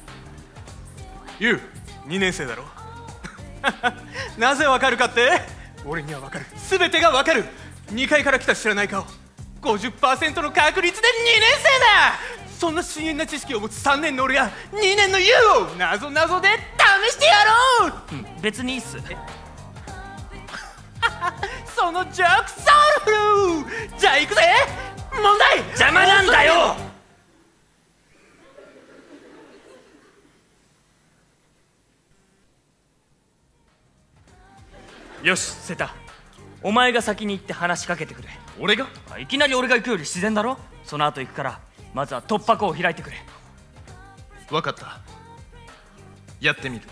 ユウ、にねん生だろ。なぜわかるかって、 俺には分かる、全てが分かる。にかいから来た知らない顔、 ごじゅっパーセント の確率でにねん生だ。そんな深遠な知識を持つさんねんの俺がにねんの ユー をなぞなぞで試してやろう。 うん、別にいいっす。 そのジョークソウルフル。じゃあ行くぜ。問題。 邪魔なんだよ。よし、セタ、お前が先に行って話しかけてくれ。 俺が？ いきなり俺が行くより自然だろ。その後行くからまずは突破口を開いてくれ。 分かった、やってみる。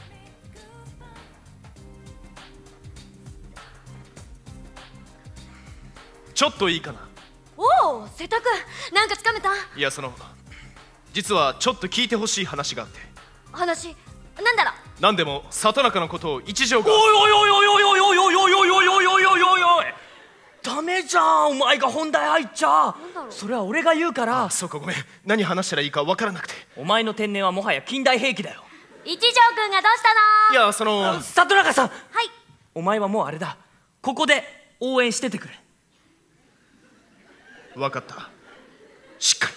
ちょっといいかな。 おお、瀬田君、なんかつかめた？ いや、その実はちょっと聞いてほしい話があって。 話なんだろう。 何でも里中のことを一条が。 おいおいおいおいおいおいおいおいおいおいおいおいおいおいおいおい、ダメじゃん、お前が本題入っちゃ。それは俺が言うから。 あ、そうか、ごめん。何話したらいいか分からなくて。 お前の天然はもはや近代兵器だよ。 一条君がどうしたの？ いや、その里中さん、 はい。 お前はもうあれだ、ここで応援しててくれ。 分かった、しっか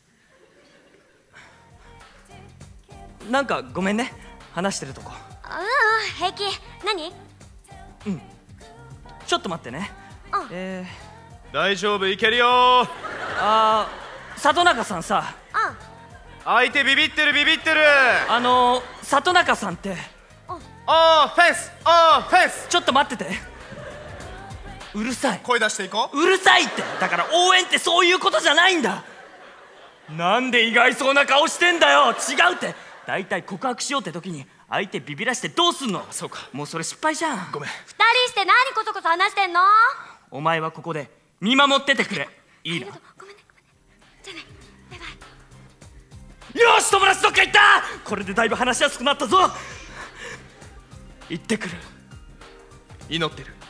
り。なんかごめんね、話してるとこ。 うんうん、平気。何？ うん、ちょっと待ってね。 うん、 えー、大丈夫、いけるよ。 あー、里中さんさ、 うん、 相手ビビってるビビってる。 あのー、里中さんって。 あー、フェンス、あー、フェンス。 ちょっと待ってて、うるさい。 声出していこう。 うるさいって。だから応援ってそういうことじゃないんだ。なんで意外そうな顔してんだよ。違うって。だいたい告白しようって時に相手ビビらしてどうすんの。 そうか、 もうそれ失敗じゃん。 ごめん。 二人して何こそこそ話してんの？ お前はここで見守っててくれ。いいな。 ごめんね、ごめんね。じゃあね、バイバイ。 よし、友達どっか行った。これでだいぶ話しやすくなったぞ。行ってくる。 祈ってる。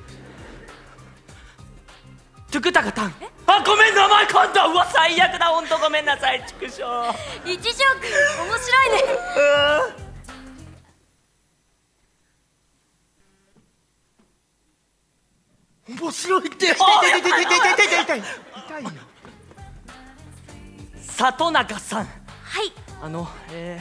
トゥクタカタン。あ、ごめん、名前噛んだ。うわ、最悪だ、ほんとごめんなさい、畜生。 一条君、面白いね。 面白いって。痛い痛い痛い痛い痛い痛い痛い痛い痛いよ。 里中さん。 はい。 あの、え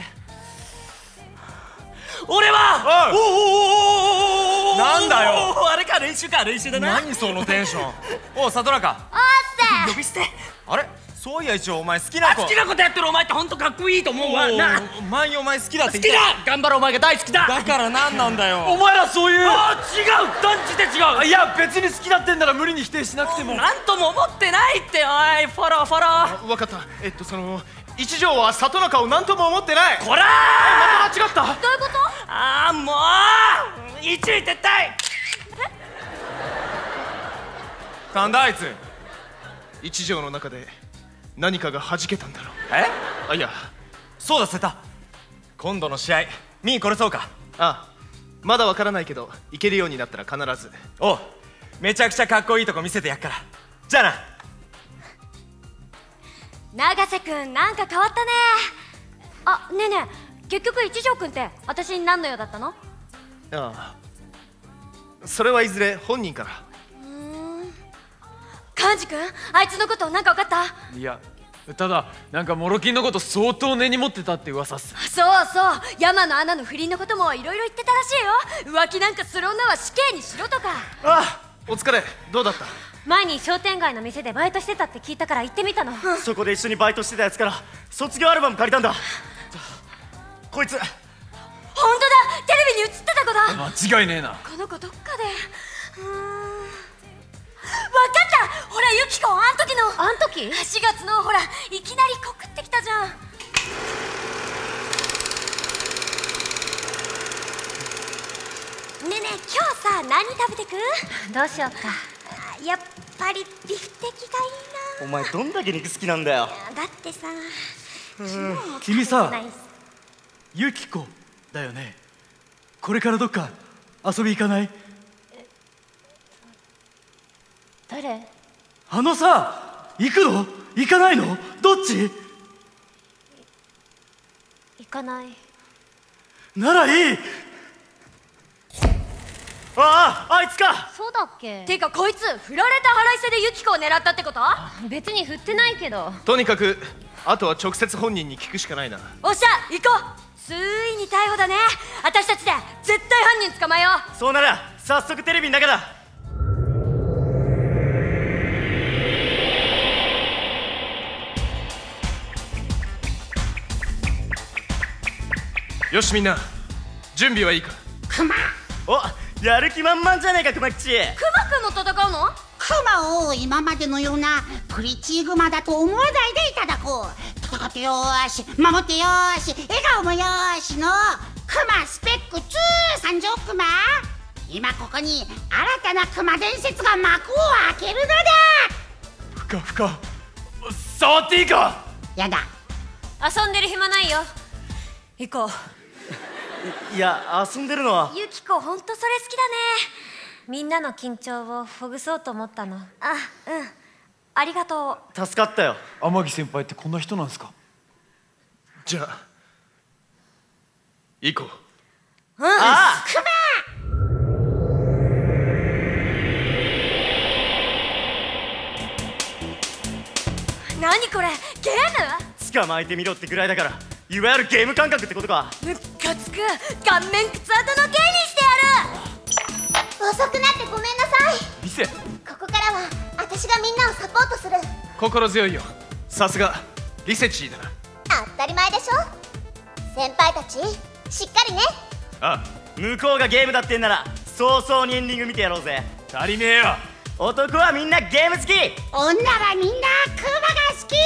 ー、俺は。おおおおおお。 なんだよ。 あれか、練習か、練習だな。 何そのテンション。おう、里中。 おっせ。 呼び捨て。 あれ、そういや、一応お前好きな子。 好きなことやってるお前って本当かっこいいと思うわ。な、 前にお前好きだって言った。好きだ。頑張ろう、お前が大好きだ。 だから何なんだよ。 お前らそういう。あ、違う、断じて違う。 いや、別に好きだってんなら無理に否定しなくても。 なんとも思ってないって。おい、フォローフォロー。 分かった。えっとその一条は里中を何とも思ってない。 こらー、 また間違った。 どういうこと？ ああ、もう一位撤退。 なんだあいつ。一条の中で何かが弾けたんだろう。 えあ、いや、 そうだ、瀬田、今度の試合見に来れそうか。 ああ、まだわからないけど行けるようになったら必ず。 おう、めちゃくちゃかっこいいとこ見せてやっから。じゃあな。 永瀬君、なんか変わったね。あ、ねえねえ、結局一条君って私に何の用だったの？ ああ、それはいずれ本人から。 うーん、幹事君、あいつのことなんか分かった？ いや、ただなんかモロキンのこと相当根に持ってたって噂っす。 そうそう、山の穴の不倫のこともいろいろ言ってたらしいよ。浮気なんかする女は死刑にしろとか。 ああ、お疲れ。どうだった？ 前に商店街の店でバイトしてたって聞いたから行ってみたの。 そこで一緒にバイトしてたやつから卒業アルバム借りたんだ。こいつ。 本当だ、テレビに映ってた子だ。 間違いねえな。 この子どっかで。うーん、わかった。ほら、ユキコ、あん時の。 あん時しがつの、ほら、いきなり告ってきたじゃん。ねえねえ、今日さ、何食べてく？ どうしようか。 やっぱりビフテキがいいな。 お前どんだけ肉好きなんだよ。 だってさ、 君さ、ユキコだよね。これからどっか遊び行かない？ 誰？ あのさ、行くの？行かないの？どっち？ 行かない。 ならいい。 ああ、あいつか。 そうだっけ。 てかこいつ振られた腹いせでユキコを狙ったってこと？ 別に振ってないけど。 とにかくあとは直接本人に聞くしかないな。 おっしゃ行こう。ついに逮捕だね。私たちで絶対犯人捕まえよう。そうなら早速テレビの中だ。 よしみんな準備はいいか。 クマ。 お、やる気満々じゃねえか熊吉。 クマくんも戦うの？ クマを今までのようなプリチーグマだと思わないでいただこう。戦ってよーし、守ってよーし、笑顔もよーしのクマスペックに参上クマ。今ここに新たなクマ伝説が幕を開けるのだ。 ふかふか触っていいか。 やだ。 遊んでる暇ないよ。 行こう。 いや、遊んでるのはユキコほんとそれ好きだね。みんなの緊張をほぐそうと思ったの。あ、うん、ありがとう。助かったよ。 天城先輩ってこんな人なんですか？ じゃあ行こう。 うん。ああ、クマ。何これ、ゲーム？捕まえてみろってぐらいだから、いわゆるゲーム感覚ってことか。 ムカつく。顔面靴跡の刑にしてやる。 遅くなってごめんなさい。 リセ、 ここからは私がみんなをサポートする。 心強いよ。さすがリセチーだな。 当たり前でしょ。先輩たちしっかりね。 あ、向こうがゲームだってんなら早々にエンディング見てやろうぜ。 足りねえよ。 男はみんなゲーム好き。 女はみんなクマが好き。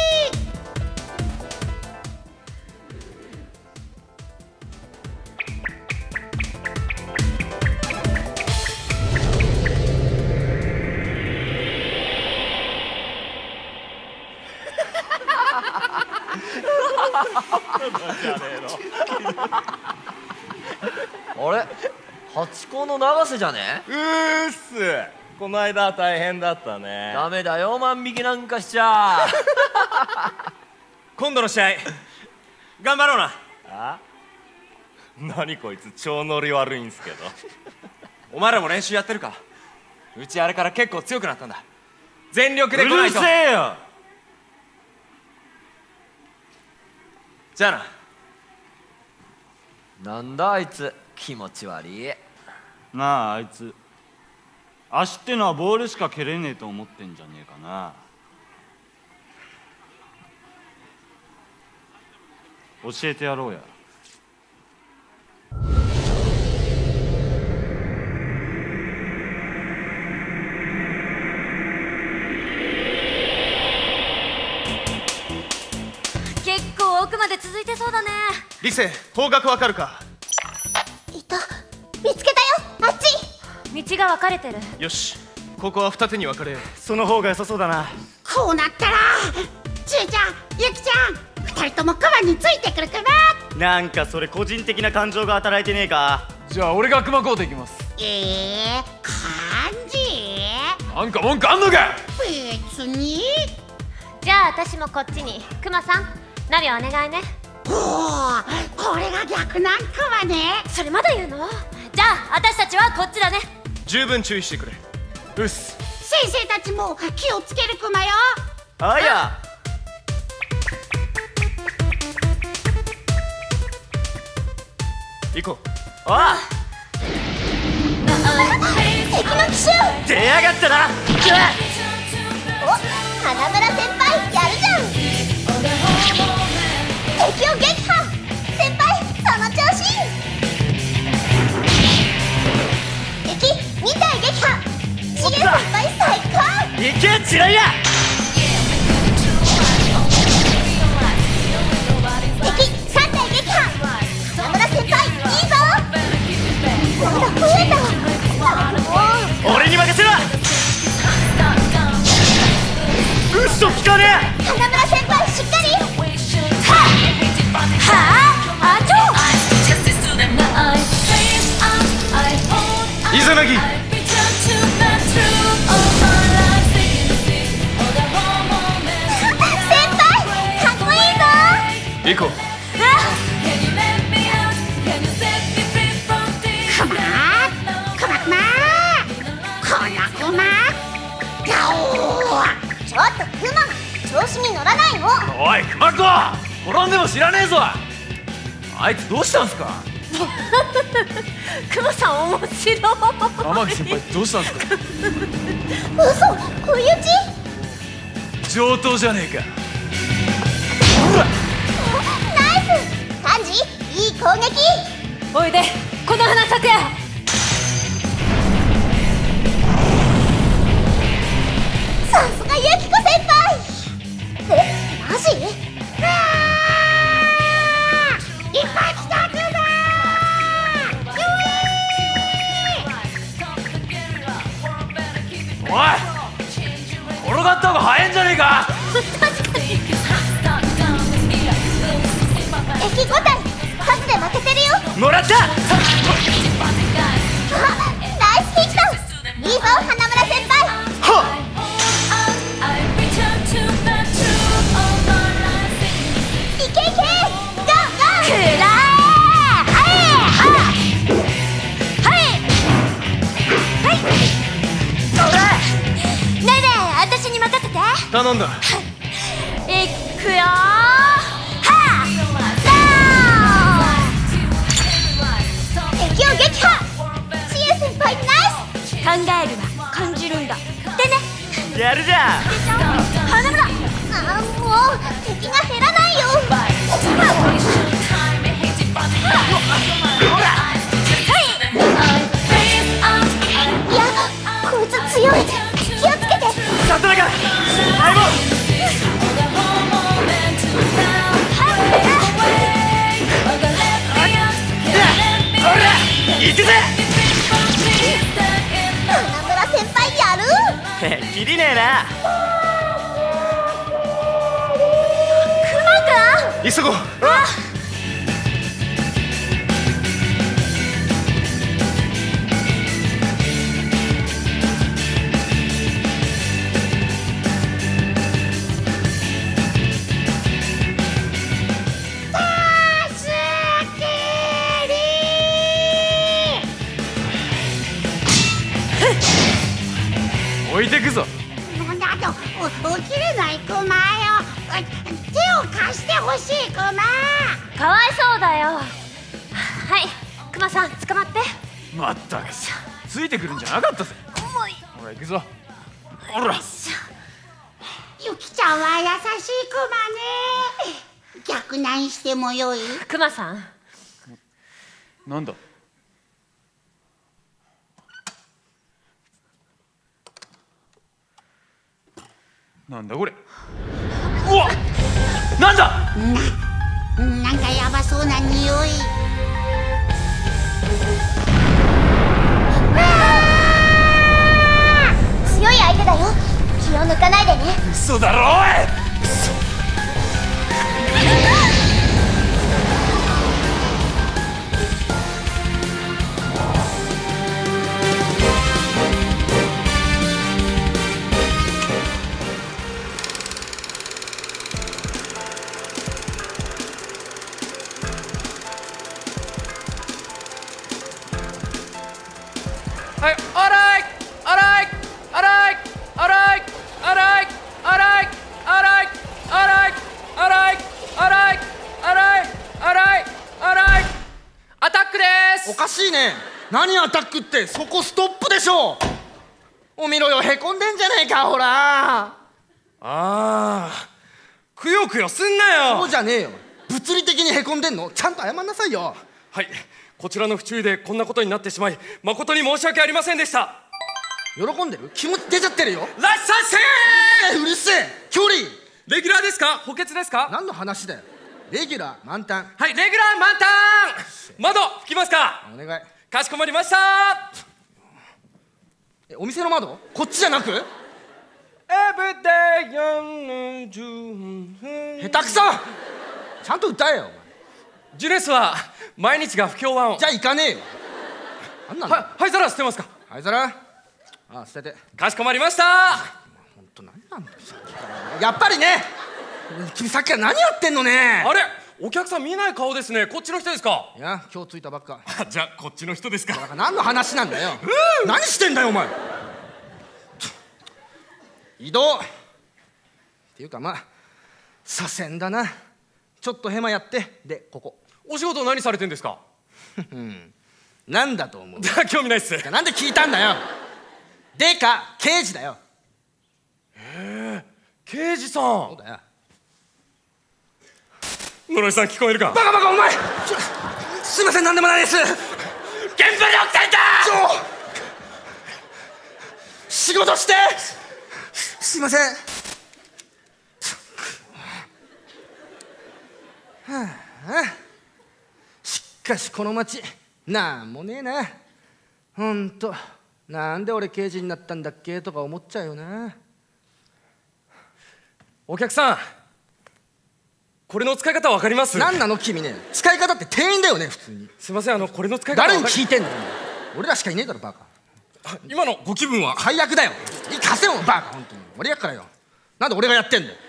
あれ、ハチ公の長瀬じゃね？ うーっす。この間大変だったね。 ダメだよ、万引きなんかしちゃ。 今度の試合頑張ろうな。あ？何こいつ超ノリ悪いんすけど。 お前らも練習やってるか？うちあれから結構強くなったんだ。全力で来ないと。 うるせえよ。 じゃあな。 なんだあいつ、気持ち悪い。 なあ、あいつ足ってのはボールしか蹴れねえと思ってんじゃねえかな。教えてやろうや。 結構奥まで続いてそうだね。 リセ、方角わかるか？ いた。見つけたよ、あっち。 道が分かれてる。 よし、ここは二手に分かれ。 その方が良さそうだな。 こうなったらちえちゃん、ゆきちゃん、二人ともクマについてくるかな。 なんかそれ個人的な感情が働いてねえか。 じゃあ俺がクマコートいきます。 えー、感じなんか文句あんのか。 別に。 じゃあ私もこっちに。クマさん、ナビお願いね。 おお、これが逆なんクマね。 それまだ言うの？じゃあ私たちはこっちだね。 十分注意してくれ。うっす。 先生たちも気をつけるクマよ。 あいや。 行こう。 ああ。 敵の奇襲。 出やがったな。 お、花村先輩やるじゃん。敵を撃破。先輩その調子。敵に体撃破。チゲ先輩最高。 いけチライヤ。 敵さん体撃破。花村先輩いいぞ。まだ増えた。 俺に任せろ。嘘つかねえ。 花村先輩しっかり。 はあ、あちょ。 イザナギ。 先輩かっこいいぞ。 行こう。 クマクマクマ私に乗らないの。 おい熊子、転んでも知らねえぞ。あいつどうしたんすか？ クマさん面白い。 天城先輩どうしたんすか？ 嘘、不意打ち？ 上等じゃねえか。 ナイスカンジ、いい攻撃。 おいで、この花咲くや。 さすがユキコ先輩。え、マジ？ いっぱい来たくだおい、転がった方が早いんじゃねえか。 敵ごたに数で負けてるよ。 もらった。 あ、ナイスヒット。いいぞ花村先輩。 はっ。 いけいけ、ゴーゴー。くら頼んだ。 いくよー。はあ、敵を撃破。チエ先輩ナイス。 考えるわ、感じるんだってね。 やるじゃん。 花村、あーもう敵が減らないよ。いや、こいつ強い。気をつけて。 さとなか相棒。行くぜ。 花村先輩やる。 きりねえな。 クマくん、 急ごう。置いてくぞ。 なんだと、お起きれないクマよ。手を貸してほしいクマ。 かわいそうだよ。はい、クマさん捕まって。 まったくついてくるんじゃなかったぜ。 重い。 ほら行くぞ。ほら。 ゆきちゃんは優しいクマね。逆難してもよい？ クマさん。 なんだ。なんだこれ。うわ、なんだ。 な、なんかヤバそうな匂い。 強い相手だよ。気を抜かないでね。 嘘だろおい。 はい、オーライオーライオーライオーライオーライオーライオーライオーライオーライオーライオーライオーライオーライアタックです。 おかしいね。何アタックって、そこストップでしょ。お見ろよ、へこんでんじゃねえか、ほら。 ああ、くよくよすんなよ。 そうじゃねえよ。物理的にへこんでんの、ちゃんと謝んなさいよ。 はい、こちらの不注意でこんなことになってしまい誠に申し訳ありませんでした。 喜んでる？気持ち出ちゃってるよ。 ラッシャーせー。 うるせえ、距離。 レギュラーですか？補欠ですか？ 何の話だよ。レギュラー満タン。 はい、レギュラー満タン。窓拭きますか？ お願い。 かしこまりました。 え、お店の窓？こっちじゃなく？ Every day young June。 下手くそ。ちゃんと歌えよ。 ジュネスは毎日が不協和音。 じゃあ行かねえよ。なんなんだ。 は灰皿捨てますか？ 灰皿？ああ、捨てて。 かしこまりました。 本当何なんだよ、さっきから。やっぱりね。君さっきから何やってんのね。 あれ、お客さん見えない顔ですね。こっちの人ですか？ いや、今日着いたばっか。 じゃあこっちの人ですか？ だから何の話なんだよ。何してんだよお前。移動っていうか、まあ左遷だな。ちょっとヘマやって、でここ。 お仕事何されてんですか？ なんだと思う？ 興味ないっす。 なんで聞いたんだよ。でか刑事だよ。 へえ、刑事さん。 そうだよ。 室井さん聞こえるか？ バカバカお前。すいません、なんでもないです。現場で起きてんだ。仕事して。すいません。はあ、しかしこの町なんもねえな。ほんとなんで俺刑事になったんだっけとか思っちゃうよな。 お客さん、これの使い方わかります？ 何なの君ね。使い方って店員だよね普通に。 すいません、あのこれの使い方誰に聞いてんだよ。俺らしかいねえだろバカ。 今のご気分は？ 最悪だよ。いい貸せよバカ。本当に俺やっからよ。なんで俺がやってんだよ。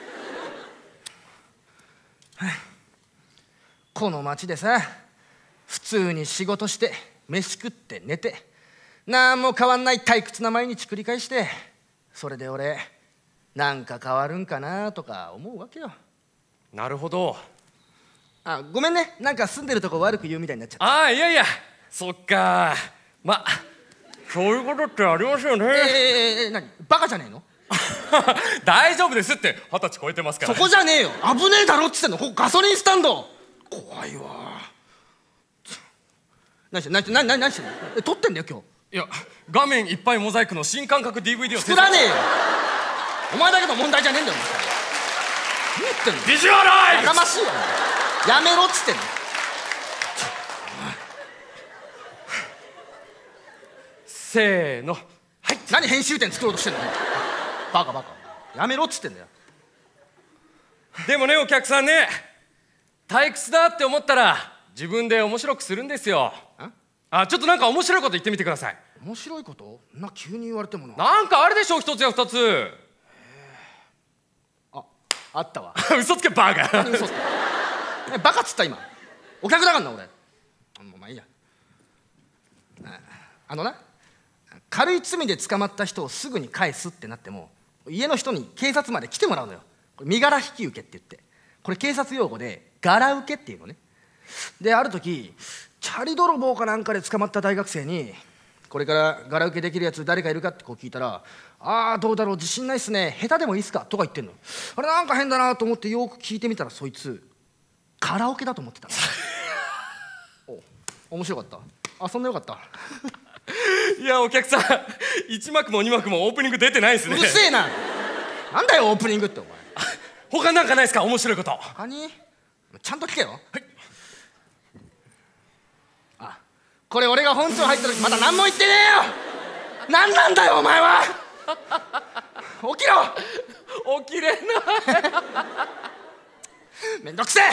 この町でさ、普通に仕事して飯食って寝て、なんも変わんない退屈な毎日繰り返して、それで俺なんか変わるんかなとか思うわけよ。 なるほど。 あ、ごめんね、なんか住んでるとこ悪く言うみたいになっちゃった。 ああ、いやいや、そっか。ま、そういうことってありますよね。 えー、えー、何バカじゃねえの？ 大丈夫ですって、二十歳超えてますから。 そこじゃねえよ。危ねえだろっつってんの。ここガソリンスタンド。怖いわ。何してんの何何何してんの？え、撮ってんだよ今日。 いや、画面いっぱいモザイクの新感覚 ディーブイディー を作らねえよ。お前だけの問題じゃねえんだよ。何言ってんの？ ビジュアライズ。 やかましいわ。やめろっつってんの。 せーの。はい。 何編集点作ろうとしてんの？バカバカ。やめろっつってんだよ。 でもね、お客さんね、退屈だって思ったら自分で面白くするんですよ。あ、ちょっとなんか面白いこと言ってみてください。 面白いこと？な、急に言われてもな。 なんかあるでしょ、一つや二つ。 あ、あったわ。 嘘つけバカ。 何嘘つけ。え、バカっつった今。お客だからな俺。もうまあいいや。あのな、軽い罪で捕まった人をすぐに返すってなっても、家の人に警察まで来てもらうのよ。これ身柄引き受けって言って、これ警察用語で柄受けっていうのね。である時チャリ泥棒かなんかで捕まった大学生に、これから柄受けできるやつ誰かいるかってこう聞いたら、ああどうだろう自信ないっすね、下手でもいいっすかとか言ってんの。あれなんか変だなと思ってよく聞いてみたら、そいつカラオケだと思ってたの。お、面白かった。あ、そんなよかった。 いや、お客さんいち幕もに幕もオープニング出てないですね。 うるせえな。なんだよオープニングってお前。 他なんかないですか、面白いこと。 他にちゃんと聞けよ。はい。あ、これ俺が本庁入った時まだ何も言ってねえよ。何なんだよお前は。起きろ。 起きれない。 めんどくせえ。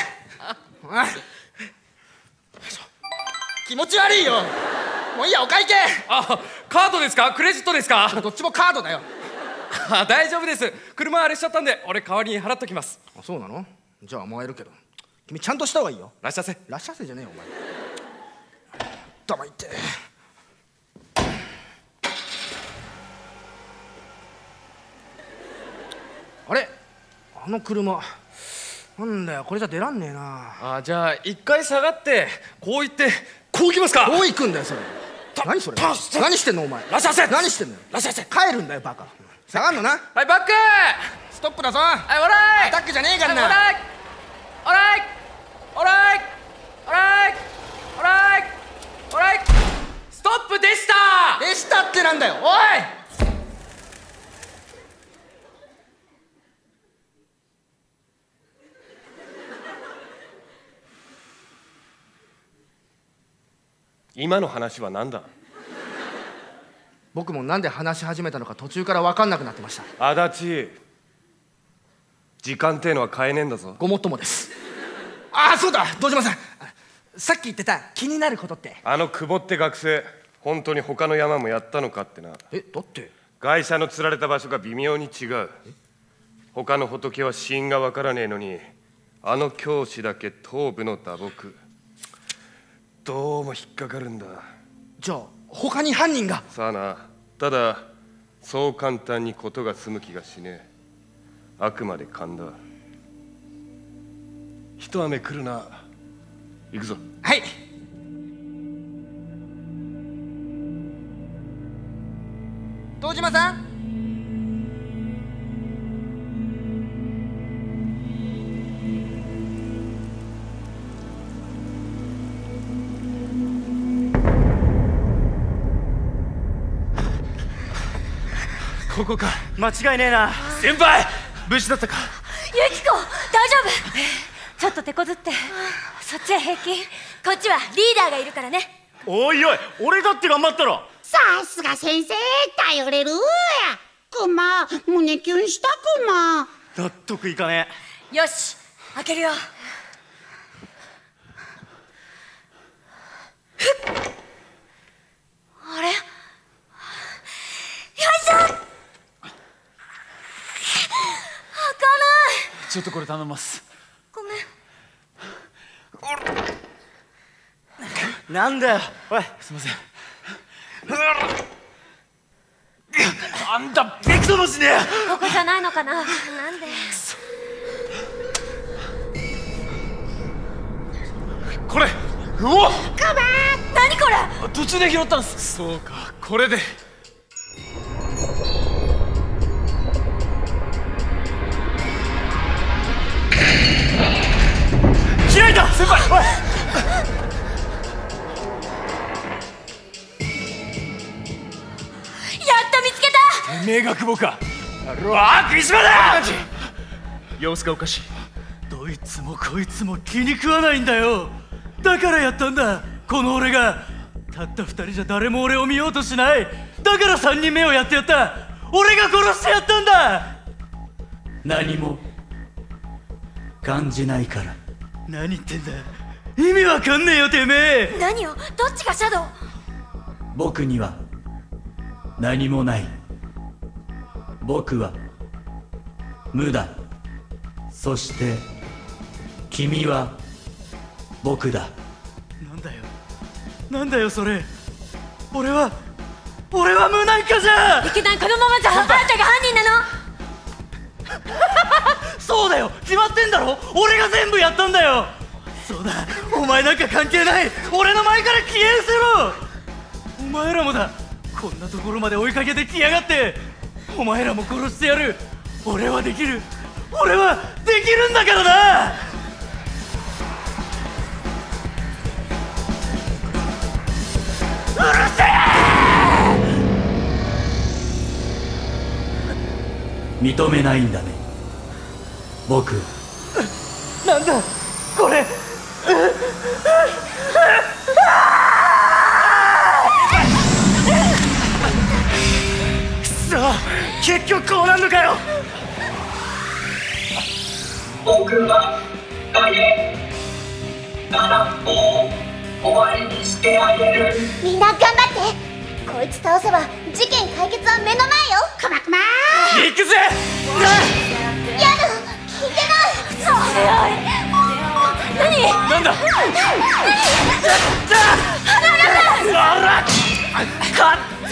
気持ち悪いよ。もういいや、お会計。 あ、カードですか、クレジットですか？ どっちもカードだよ。 あ、大丈夫です。車あれしちゃったんで俺代わりに払っときます。 あ、そうなの？じゃあ甘えるけど、君ちゃんとした方がいいよ。 らっしゃせ。 らっしゃせじゃねえよお前。頭痛い。あれ、あの車なんだよ、これじゃ出らんねえな。 あ、じゃあ一回下がってこう行ってこう行きますか。 どう行くんだよそれ。何それ。何してんのお前。 らっしゃせ。 何してんのよ。 らっしゃせ。 帰るんだよバカ。下がんのな。 はい、バック。 ストップだぞ。 はい、オーライ。 アタックじゃねえからな。 オーライオーライオーライオーライオーライオーライ。ストップでした。 でしたってなんだよおい。 今の話は何だ？ 僕もなんで話し始めたのか途中から分かんなくなってました。 足立、時間っていうのは変えねえんだぞ。 ごもっともです。ああ、そうだ、堂島さん、さっき言ってた気になることって。 あの久保って学生、本当に他の山もやったのかってな。 え、だって外車の釣られた場所が微妙に違う。他の仏は死因が分からねえのに、あの教師だけ頭部の打撲。どうも引っかかるんだ。 じゃあ他に犯人が。 さあな。ただそう簡単に事が済む気がしねえ。あくまで勘だ。 一雨来るな。行くぞ。 はい。東島さん。 ここか。間違いねえな。 先輩、無事だったか。 ユキコ、大丈夫。ちょっと手こずって。そっちは平気。こっちはリーダーがいるからね。 おいおい、俺だって頑張ったろ。 さすが先生、頼れるや。クマ、胸キュンしたクマ。 納得いかねえ。よし、開けるよ。あれ、よいしょ。開かない。 ちょっとこれ頼みます。 ごめん。 なんだよ、おい。 すいません。 なんだ、びくともしねえ。 ここじゃないのかな。なんで。 これ。うおっ。 カバー。何これ。 途中で拾ったんす。 そうか、これで。 開いた。先輩、おい。 やっと見つけた。 てめえが久保か。 うわ、栗島だ。 様子がおかしい。 どいつもこいつも気に食わないんだよ。だからやったんだ、この俺が。たった二人じゃ誰も俺を見ようとしない。だから三人目をやってやった。俺が殺してやったんだ。何も感じないから。何言ってんだ、意味わかんねえよてめえ。 何よ、どっちがシャドウ。 僕には何もない。僕は無だ。そして君は僕だ。なんだよ、なんだよそれ。俺は俺は無なんかじゃいけない。このままじゃあんたが犯人なの。 そうだよ、決まってんだろ。俺が全部やったんだよ。そうだ、お前なんか関係ない。俺の前から消え失せろ。お前らもだ。こんなところまで追いかけてきやがって。お前らも殺してやる。俺はできる。俺はできるんだからな。うるせえ。認めないんだね、僕。なんだこれ。 くそ、結局こうなんのかよ。 僕は誰空っぽを終わりにしてあげる。 みんな頑張って。こいつ倒せば事件解決は目の前よ。 クマクマー。行くぜ。 やだ、聞いてない。そう強い。何。 なんだ。 何。 じゃあ。 離れて。 ほら。勝って。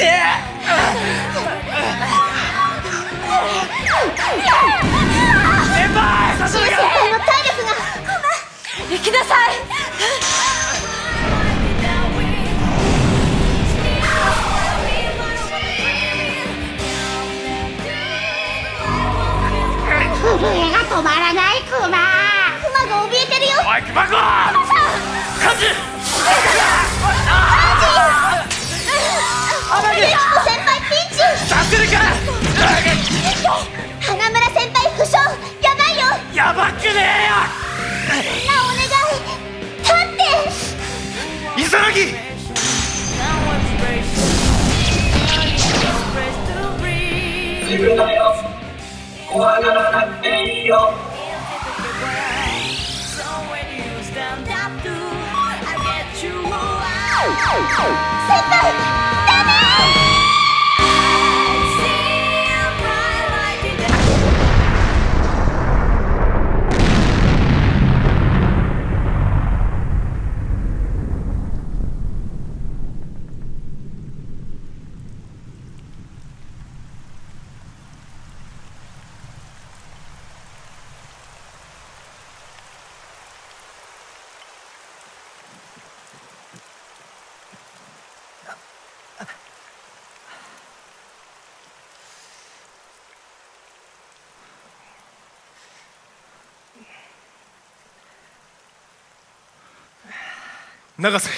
先輩、さすが。 先輩の体力が。 ごめん。行きなさい。 震えが止まらないクマ。クマが怯えてるよ。 おい、クマ子。 クマさん。 カジ。 カジ。ユキコ先輩ピンチ。 させるか。 花村先輩負傷。やばいよ。 やばくねえよ。 みんなお願い。立って。 イサナギ。 すぐだよ。怖がらなくていいよ。 先輩、ダメ。 永瀬、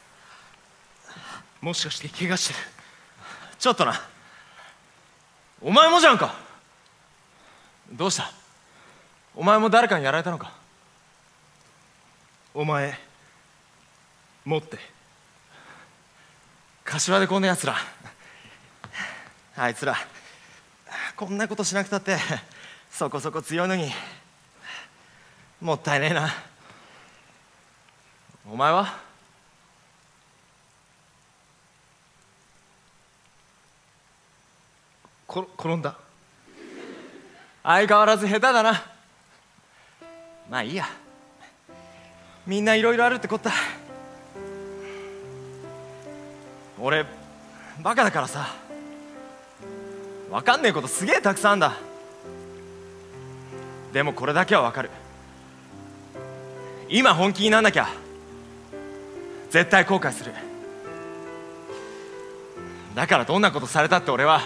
もしかして怪我してる？ ちょっとな。お前もじゃんか。どうした？お前も誰かにやられたのか？ お前持って。 柏でこんなやつら、あいつらこんなことしなくたってそこそこ強いのにもったいねえな。お前は？ こ転んだ。 相変わらず下手だな。まあいいや、みんないろいろあるってこった。俺バカだからさ、分かんねえことすげえたくさんあんだ。でもこれだけは分かる。今本気になんなきゃ絶対後悔する。だからどんなことされたって俺は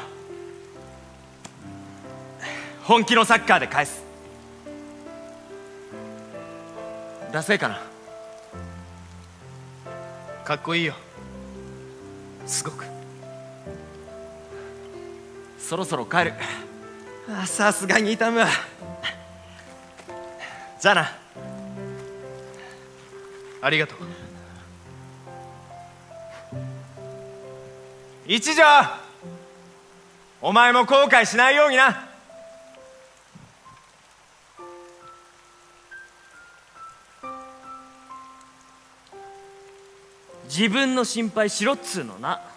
本気のサッカーで返す。ダセえかな？ かっこいいよ、すごく。 そろそろ帰る。あ、さすがに痛むわ。じゃあな。 ありがとう。 一条、お前も後悔しないようにな。 自分の心配しろっつうのな。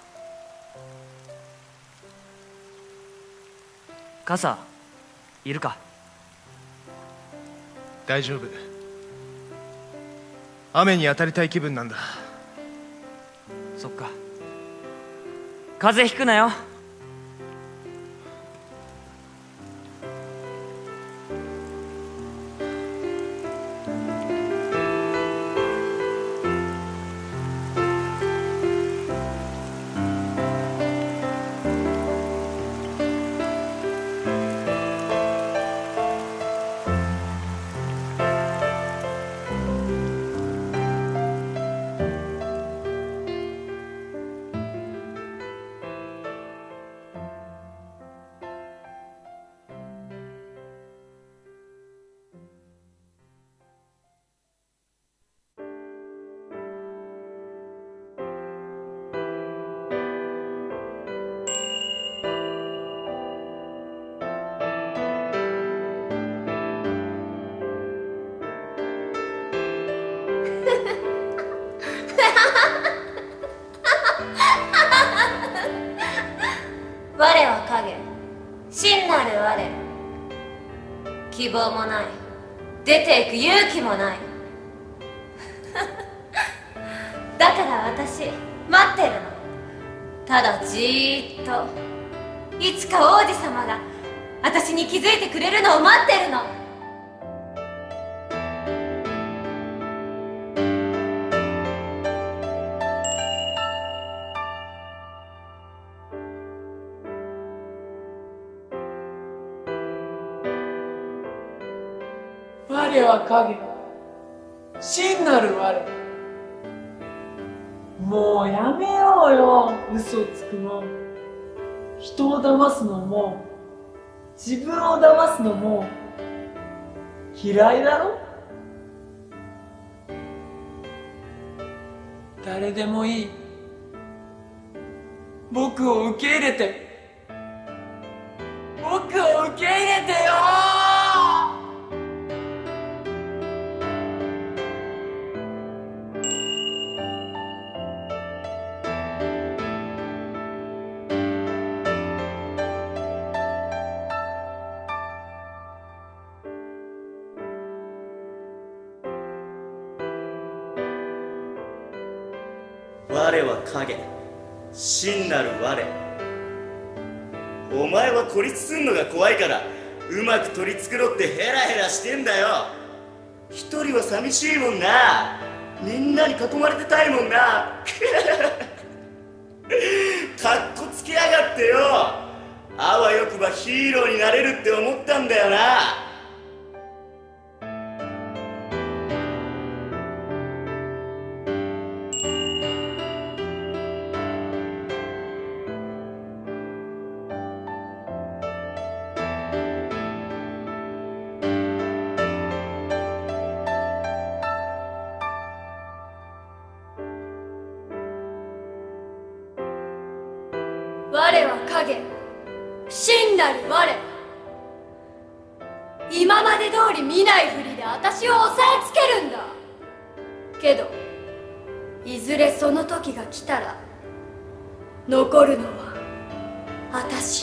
傘いるか？ 大丈夫。雨に当たりたい気分なんだ。 そっか。風邪ひくなよ。 我は影、真なる我。希望もない、出ていく勇気もない。だから私待ってるの。ただじーっといつか王子様が私に気づいてくれるのを待ってるの。 我は影、真なる我。もうやめようよ、嘘つくの。人を騙すのも自分を騙すのも嫌いだろ。誰でもいい、僕を受け入れて、僕を受け入れてよ。 我は影、真なる我。お前は孤立すんのが怖いからうまく取り繕ってヘラヘラしてんだよ。一人は寂しいもんな。みんなに囲まれてたいもんな。かっこつけやがってよ。あわよくばヒーローになれるって思ったんだよな。 我は影、真なる我。今まで通り見ないふりで私を押さえつけるんだ。けどいずれその時が来たら残るのは私。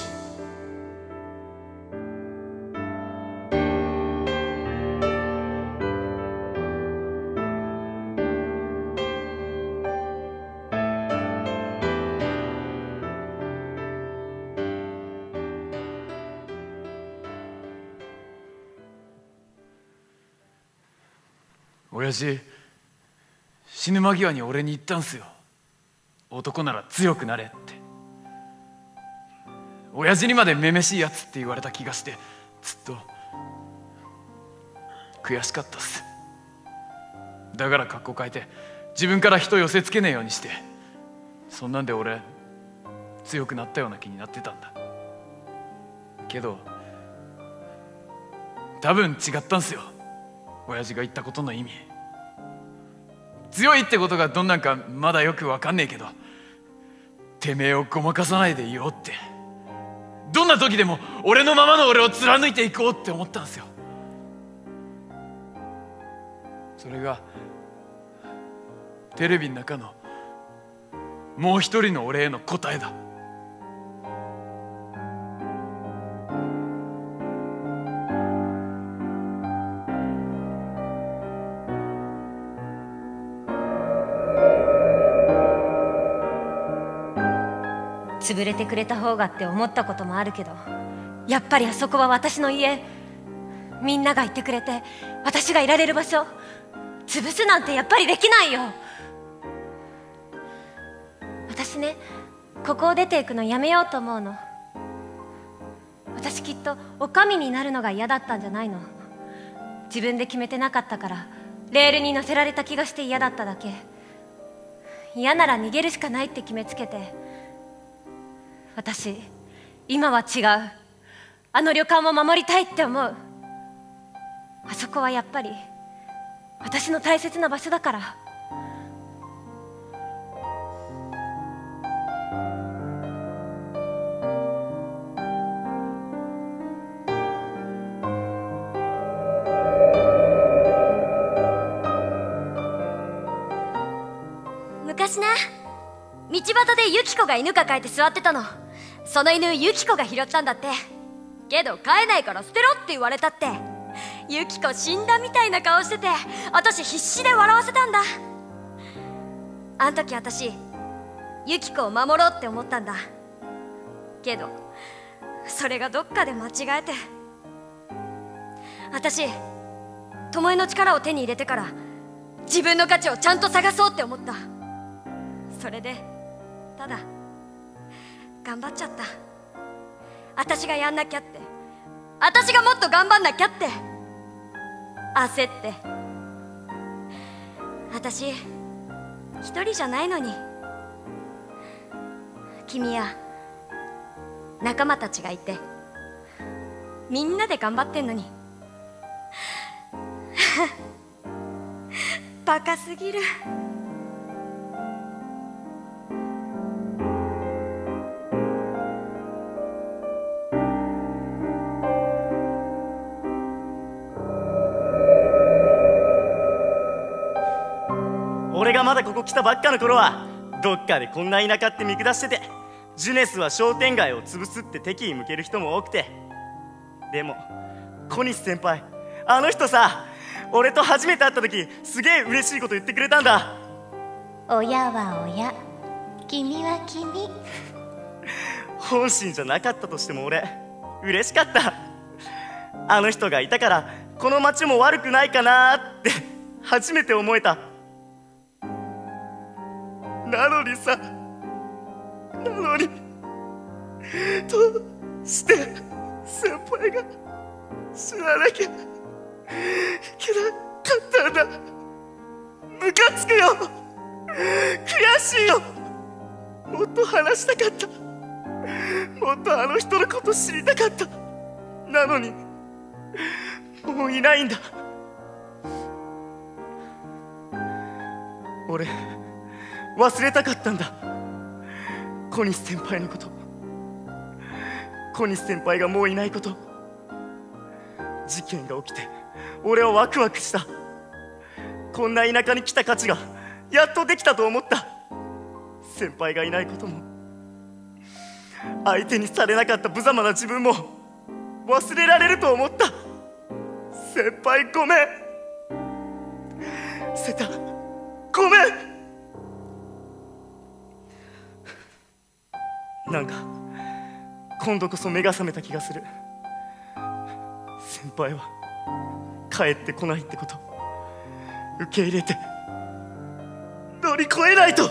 親父、死ぬ間際に俺に言ったんすよ。男なら強くなれって。親父にまでめめしいやつって言われた気がして、ずっと悔しかったっす。だから格好変えて自分から人寄せつけねえようにして、そんなんで俺強くなったような気になってたんだけど、多分違ったんすよ、親父が言ったことの意味。強いってことがどんなんかまだよく分かんねえけど、てめえをごまかさないでいようって、どんな時でも俺のままの俺を貫いていこうって思ったんですよ。それがテレビの中のもう一人の俺への答えだ。 潰れてくれた方がって思ったこともあるけど、やっぱりあそこは私の家。みんながいてくれて私がいられる場所。潰すなんてやっぱりできないよ。私ね、ここを出ていくのやめようと思うの。私きっとお上になるのが嫌だったんじゃないの。自分で決めてなかったから、レールに乗せられた気がして嫌だっただけ。嫌なら逃げるしかないって決めつけて。私今は違う。あの旅館を守りたいって思う。あそこはやっぱり私の大切な場所だから。 昔な、道端でユキコが犬抱えて座ってたの。その犬ユキコが拾ったんだって。けど飼えないから捨てろって言われたって。ユキコ死んだみたいな顔してて、私必死で笑わせたんだ。あん時私ユキコを守ろうって思ったんだ。けどそれがどっかで間違えて、私巴の力を手に入れてから自分の価値をちゃんと探そうって思った。それでただ頑張っちゃった。私がやんなきゃって、私がもっと頑張んなきゃって焦って。私一人じゃないのに、君や仲間たちがいてみんなで頑張ってんのにバカすぎる。 俺がまだここ来たばっかの頃は、どっかでこんな田舎って見下してて、ジュネスは商店街を潰すって敵意向ける人も多くて。でも小西先輩、あの人さ、俺と初めて会った時すげえ嬉しいこと言ってくれたんだ。 親は親、君は君。 本心じゃなかったとしても俺嬉しかった。あの人がいたからこの街も悪くないかなって初めて思えた。なのにさ、なのにどうして先輩が死ななきゃいけなかったんだ。ムカつくよ、悔しいよ。もっと話したかった。もっとあの人のこと知りたかった。なのにもういないんだ。俺忘れたかったんだ、小西先輩のこと。 小西先輩がもういないこと、事件が起きて俺はワクワクした。こんな田舎に来た価値がやっとできたと思った。先輩がいないことも、相手にされなかった無様な自分も忘れられると思った。先輩ごめん、瀬田ごめん。なんか今度こそ目が覚めた気がする。先輩は帰ってこないってこと受け入れて乗り越えないと。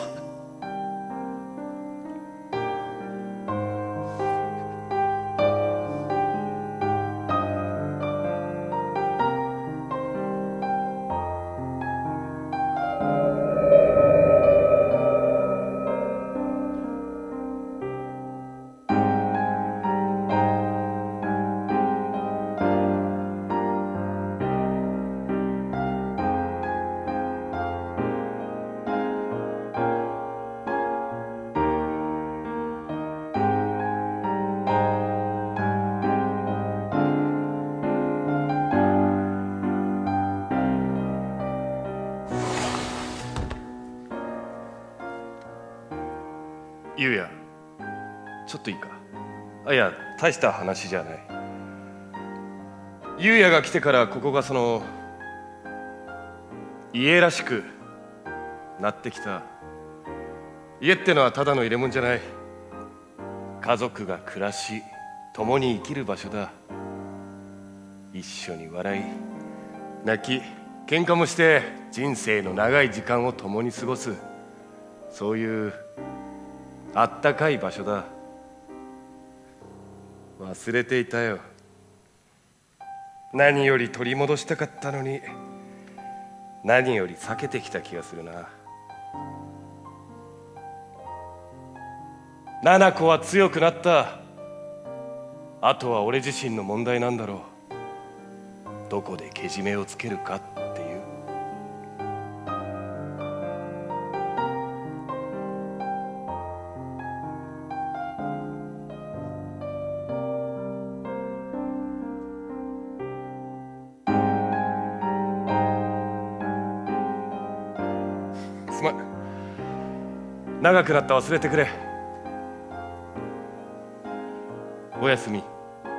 ゆうや、ちょっといいか。あ、いや、大した話じゃない。ゆうやが来てからここがその家らしくなってきた。家ってのはただの入れ物じゃない。家族が暮らし共に生きる場所だ。一緒に笑い泣き喧嘩もして人生の長い時間を共に過ごす、そういうあったかい場所だ。忘れていたよ。何より取り戻したかったのに、何より避けてきた気がするな。七子は強くなった。あとは俺自身の問題なんだろう。どこでけじめをつけるかっていう。すまん。長くなった、忘れてくれ。おやすみ。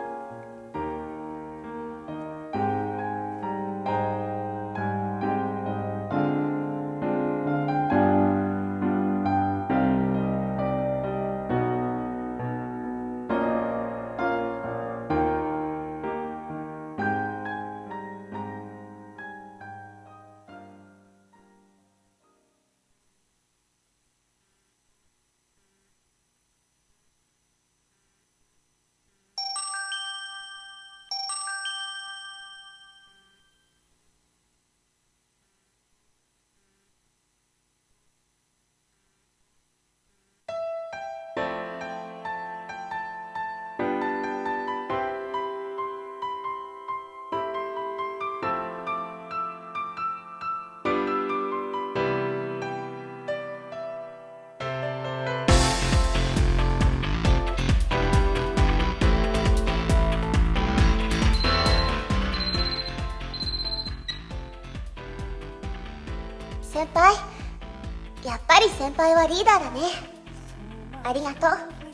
先輩、やっぱり先輩はリーダーだね。ありがとう。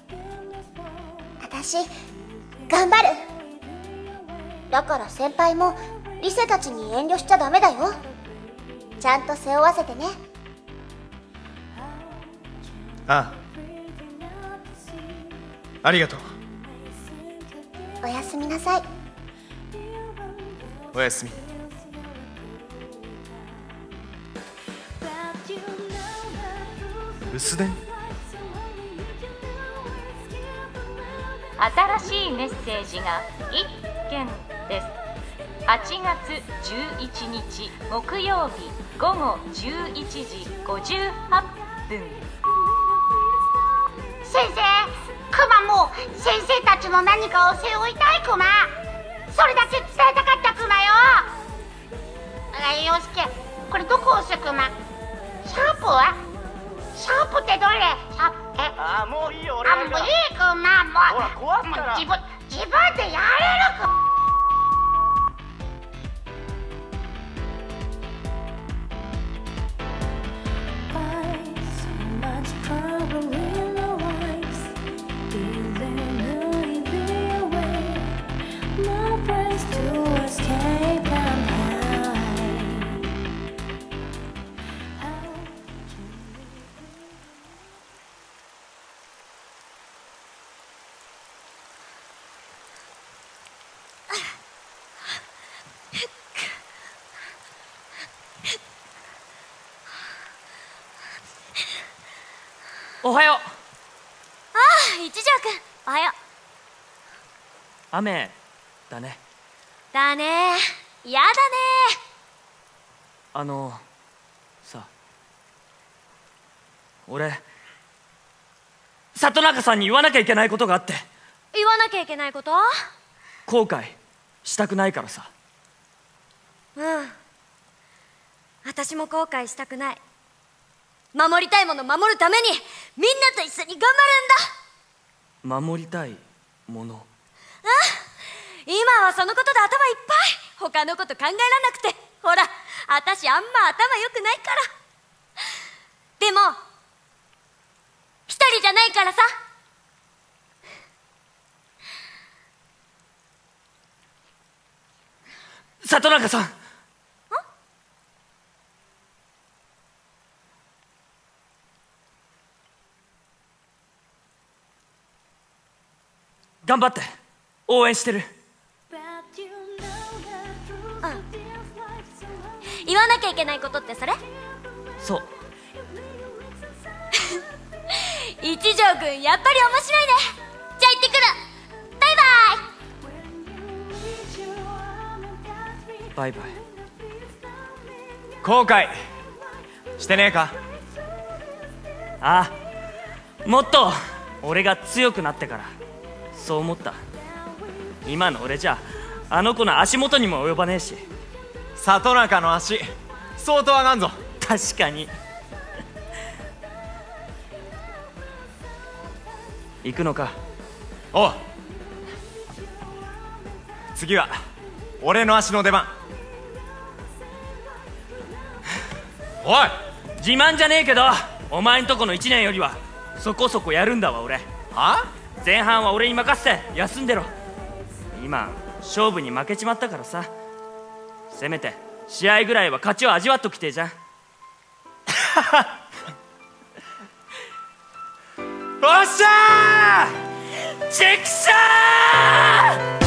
私頑張る。だから先輩もリセたちに遠慮しちゃダメだよ。ちゃんと背負わせてね。 ああ、ありがとう。 おやすみなさい。 おやすみ。留守電。 新しいメッセージがいっけんです。はちがつじゅういちにち木曜日ごごじゅういちじごじゅうはっぷん。 先生、クマも先生たちの何かを背負いたいクマ。それだけ伝えたかったクマよ。あ、陽介、これどこ押すクマ。シャープはシャープってどれ？シャープああ、もういいよ、俺あ、もういいクマ、もうほら壊すからもう自分自分でやれるクマ。 おはよう。 ああ、一条くん、おはよう。 雨だね。 だね。やだね。 あのさ、俺里中さんに言わなきゃいけないことがあって。 言わなきゃいけないこと？ 後悔したくないからさ。 うん、私も後悔したくない。守りたいもの守るためにみんなと一緒に頑張るんだ。 守りたいもの。 ああ、今はそのことで頭いっぱい。他のこと考えらなくて。ほら、私あんま頭良くないから。でも一人じゃないからさ。 里中さん、頑張って応援してる。 うん、言わなきゃいけないことってそれ？ そう。 一条くん、やっぱり面白いね。じゃあ行ってくる。バイバイ。 バイバイ。後悔してねえか？ ああ、もっと俺が強くなってから。そう思った。今の俺じゃあの子の足元にも及ばねえし。 里中の足相当上がんぞ。 確かに。行くのか？ おう、次は俺の足の出番。おい、 自慢じゃねえけどお前んとこのいちねんよりはそこそこやるんだわ俺。 は？ 前半は俺に任せて休んでろ。今勝負に負けちまったからさ、せめて試合ぐらいは勝ちを味わっときてえじゃん。おっしゃー、チェクシャー。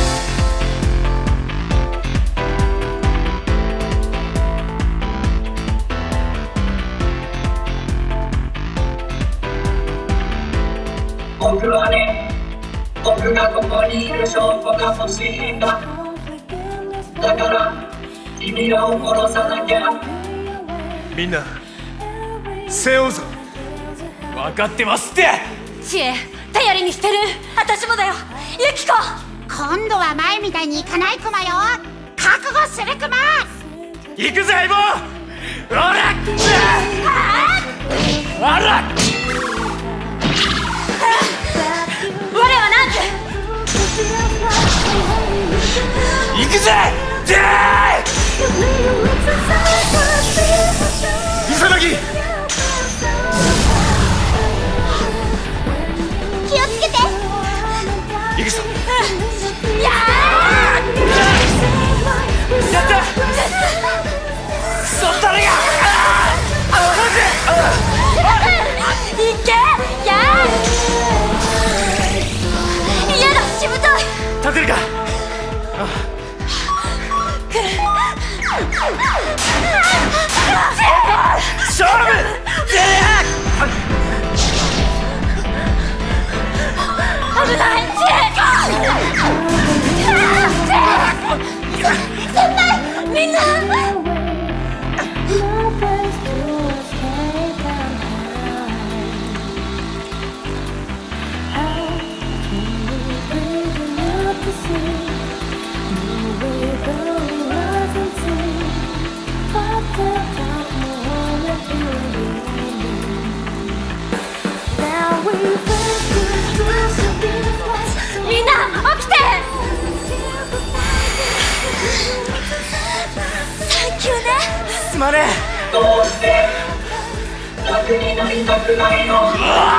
僕はね、僕がここにいる証拠が欲しいんだ。だから君を殺さなきゃ。 みんな背負うぞ。 分かってますって。 知恵、頼りにしてる。私もだよ、ユキコ。 今度は前みたいにいかないクマよ。覚悟するクマ。 行くぜ相棒。おらっ、あらっ、 我はなんて行くぜでーい。 イサナギ、 気をつけて。 行くぞ。 やーやった。クソったれが。 いけ、やー。嫌だ、しぶとい。 立てるか？ 来る。 勝負。 危ない。先輩、みんな。 Now we まれ。 どうして楽になりたくないの？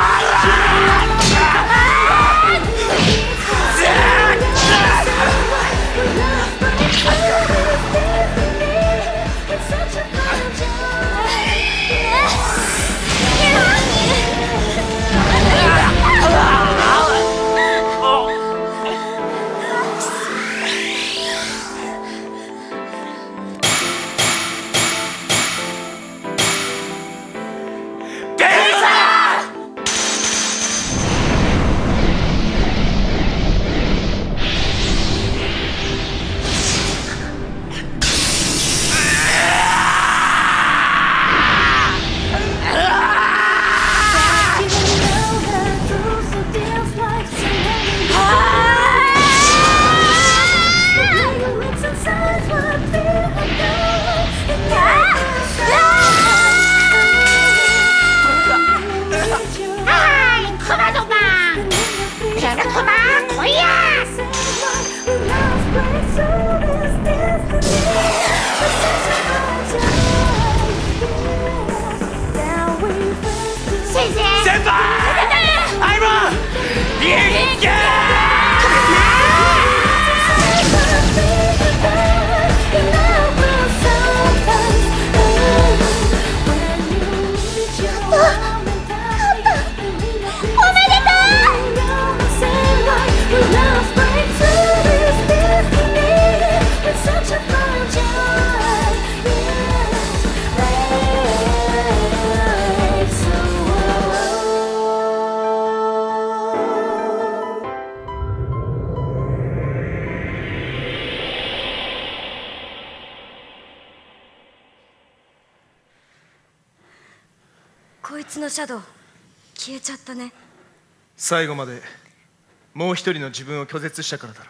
こいつのシャドウ消えちゃったね。 最後までもう一人の自分を拒絶したからだろう。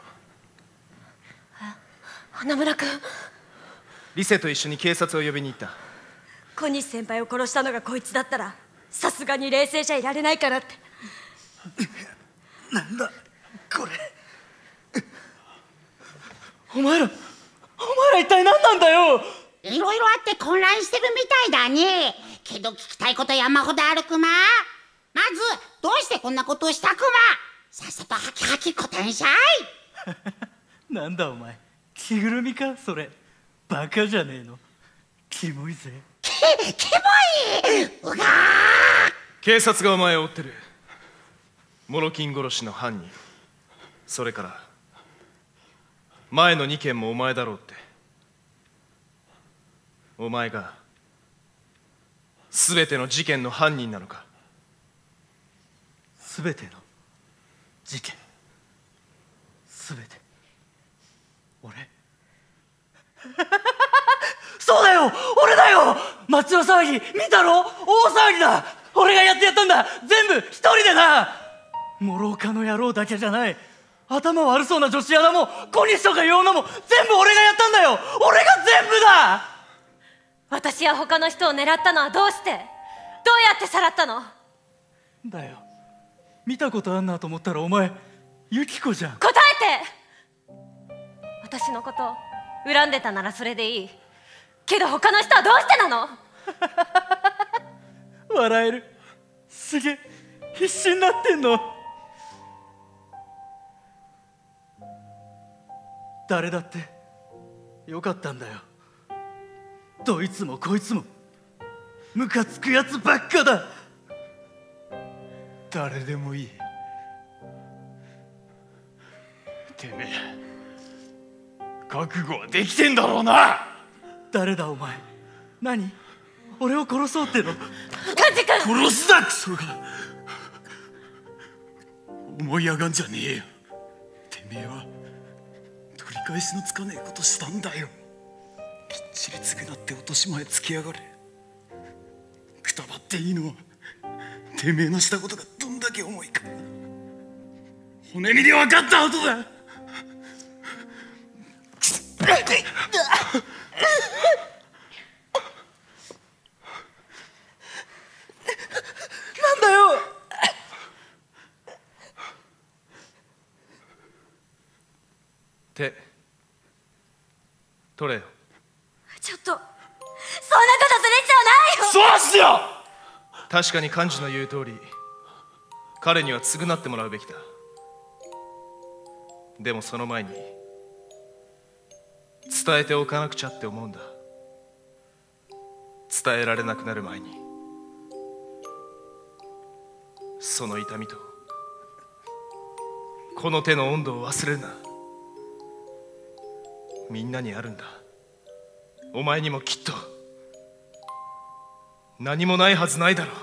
花村君、 リセと一緒に警察を呼びに行った。 小西先輩を殺したのがこいつだったらさすがに冷静じゃいられないからって。 なんだこれ。お前らお前ら一体何なんだよ。 いろいろあって混乱してるみたいだね。けど聞きたいこと山ほどあるクマ。まずどうしてこんなことをしたクマ。さっさとハキハキ答えんしゃい。 なんだお前、着ぐるみかそれ。バカじゃねえの。キモいぜ。 キキモい。うがー。 警察がお前を追ってる。モロキン殺しの犯人、それから前のにけんもお前だろうって。お前が全ての事件の犯人なのか。 全ての事件、全て俺。そうだよ、俺だよ。街の騒ぎ見たろ。大騒ぎだ。俺がやってやったんだ、全部一人でな。諸岡の野郎だけじゃない、頭悪そうな女子アナも小西とかいう女も全部俺がやったんだよ。俺が全部だ。 私や他の人を狙ったのはどうして、どうやってさらったのだよ。見たことあんなと思ったらお前ユキコじゃん。 答えて。私のこと恨んでたならそれでいいけど、他の人はどうしてなの。 笑える。すげえ必死になってんの。誰だってよかったんだよ。どいつもこいつもムカつくやつばっかだ。 誰でもいい。てめえ覚悟はできてんだろうな。 誰だお前。何、俺を殺そうっての。 幹事君。 殺すなクソが。思い上がんじゃねえよ。てめえは取り返しのつかねえことしたんだよ。きっちり償って落とし前つきやがれ。くたばっていいのはてめえのしたことがどんだけ重いか骨身で分かった後だ。 なんだよ。 手取れよ。 ちょっとそんなそうしよう。確かに幹事の言う通り、彼には償ってもらうべきだ。でもその前に伝えておかなくちゃって思うんだ。伝えられなくなる前に。その痛みとこの手の温度を忘れるな。みんなにあるんだ。お前にもきっと。何もないはずないだろう。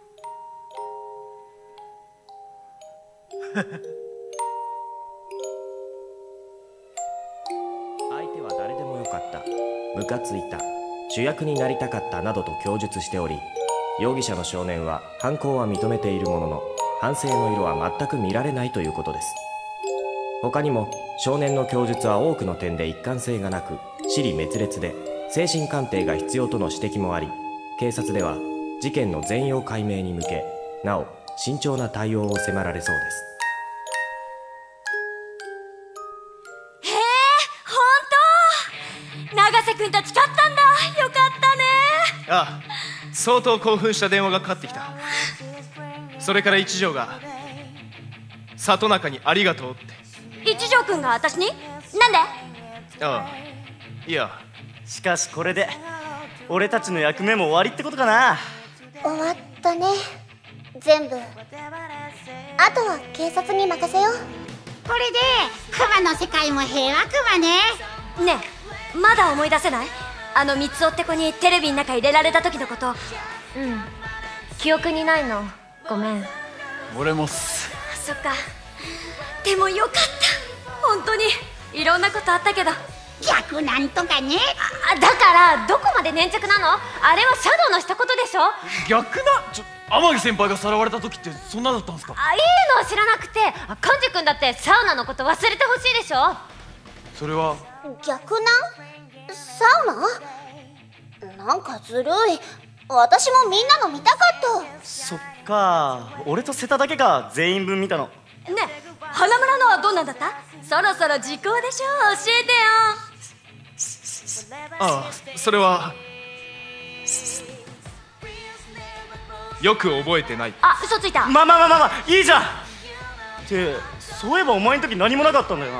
相手は誰でもよかった、ムカついた、主役になりたかったなどと供述しており、容疑者の少年は犯行は認めているものの、反省の色は全く見られないということです。他にも少年の供述は多くの点で一貫性がなく、支離滅裂で精神鑑定が必要との指摘もあり、警察では事件の全容解明に向けなお慎重な対応を迫られそうです。 へえ、本当。永瀬君たち勝ったんだ。よかったね。 ああ、相当興奮した電話がかかってきた。それから一条が里中にありがとうって。 一条君が私に？なんで？ ああ、いや。 しかしこれで俺たちの役目も終わりってことかな。 終わったね、全部。あとは警察に任せよう。 これでクマの世界も平和クマね。 ねえ、まだ思い出せない？あの三つおって子にテレビの中入れられた時のこと。 うん、記憶にないの。ごめん。 俺もっす。 そっか。でもよかった。本当にいろんなことあったけど。 逆なんとかね。 あ、だからどこまで粘着なの？あれはシャドウのしたことでしょ。 逆な？ちょ、天城先輩がさらわれた時ってそんなだったんですか？ あ、いいのは知らなくて、あ、幹事君だってサウナのこと忘れてほしいでしょ。 それは逆な？サウナ？なんかずるい。私もみんなの見たかった。 そっか、俺と瀬田だけが全員分見たの。 ねえ、花村のはどうなんだった？そろそろ時効でしょ。教えてよ。 ああ、それはよく覚えてない。 あ、嘘ついた。 まあまあまあまあ、まあ、いいじゃん。ってそういえばお前の時何もなかったんだよな。 えー、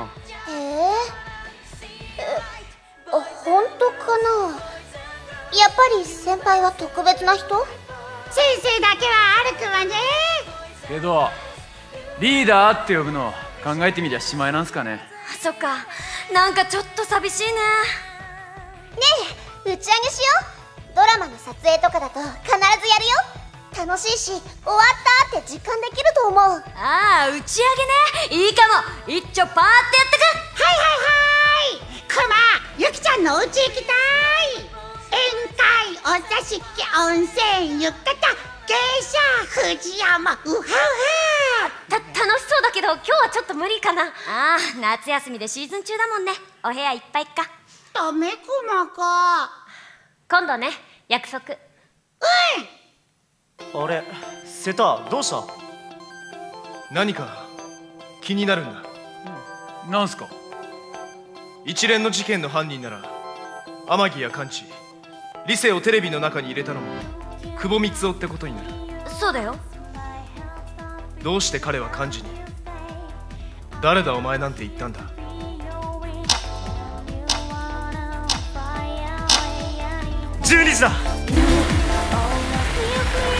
え、あ、本当かな。やっぱり先輩は特別な人？ 先生だけはあるクマね。 けどリーダーって呼ぶの考えてみりゃしまいなんすかね。 そっか、なんかちょっと寂しいね。 ねえ、打ち上げしよう。ドラマの撮影とかだと必ずやるよ。楽しいし、終わったって実感できると思う。 ああ、打ち上げね。いいかも。一丁パーってやったか。 はいはいはい。クマ、ゆきちゃんのお家行きたい。宴会、お座敷、温泉、浴衣、芸者、藤山、うはうは。 た、楽しそうだけど今日はちょっと無理かな。 ああ、夏休みでシーズン中だもんね。お部屋いっぱいか。 ダメクマか。 今度ね、約束。 あれ、瀬田どうした？ 何か気になるんだ。 なんすか？ 一連の事件の犯人なら天城やカンチ、理性をテレビの中に入れたのも久保光雄ってことになる。 そうだよ。 どうして彼は幹事に誰だお前なんて言ったんだ？ じゅうにじだ。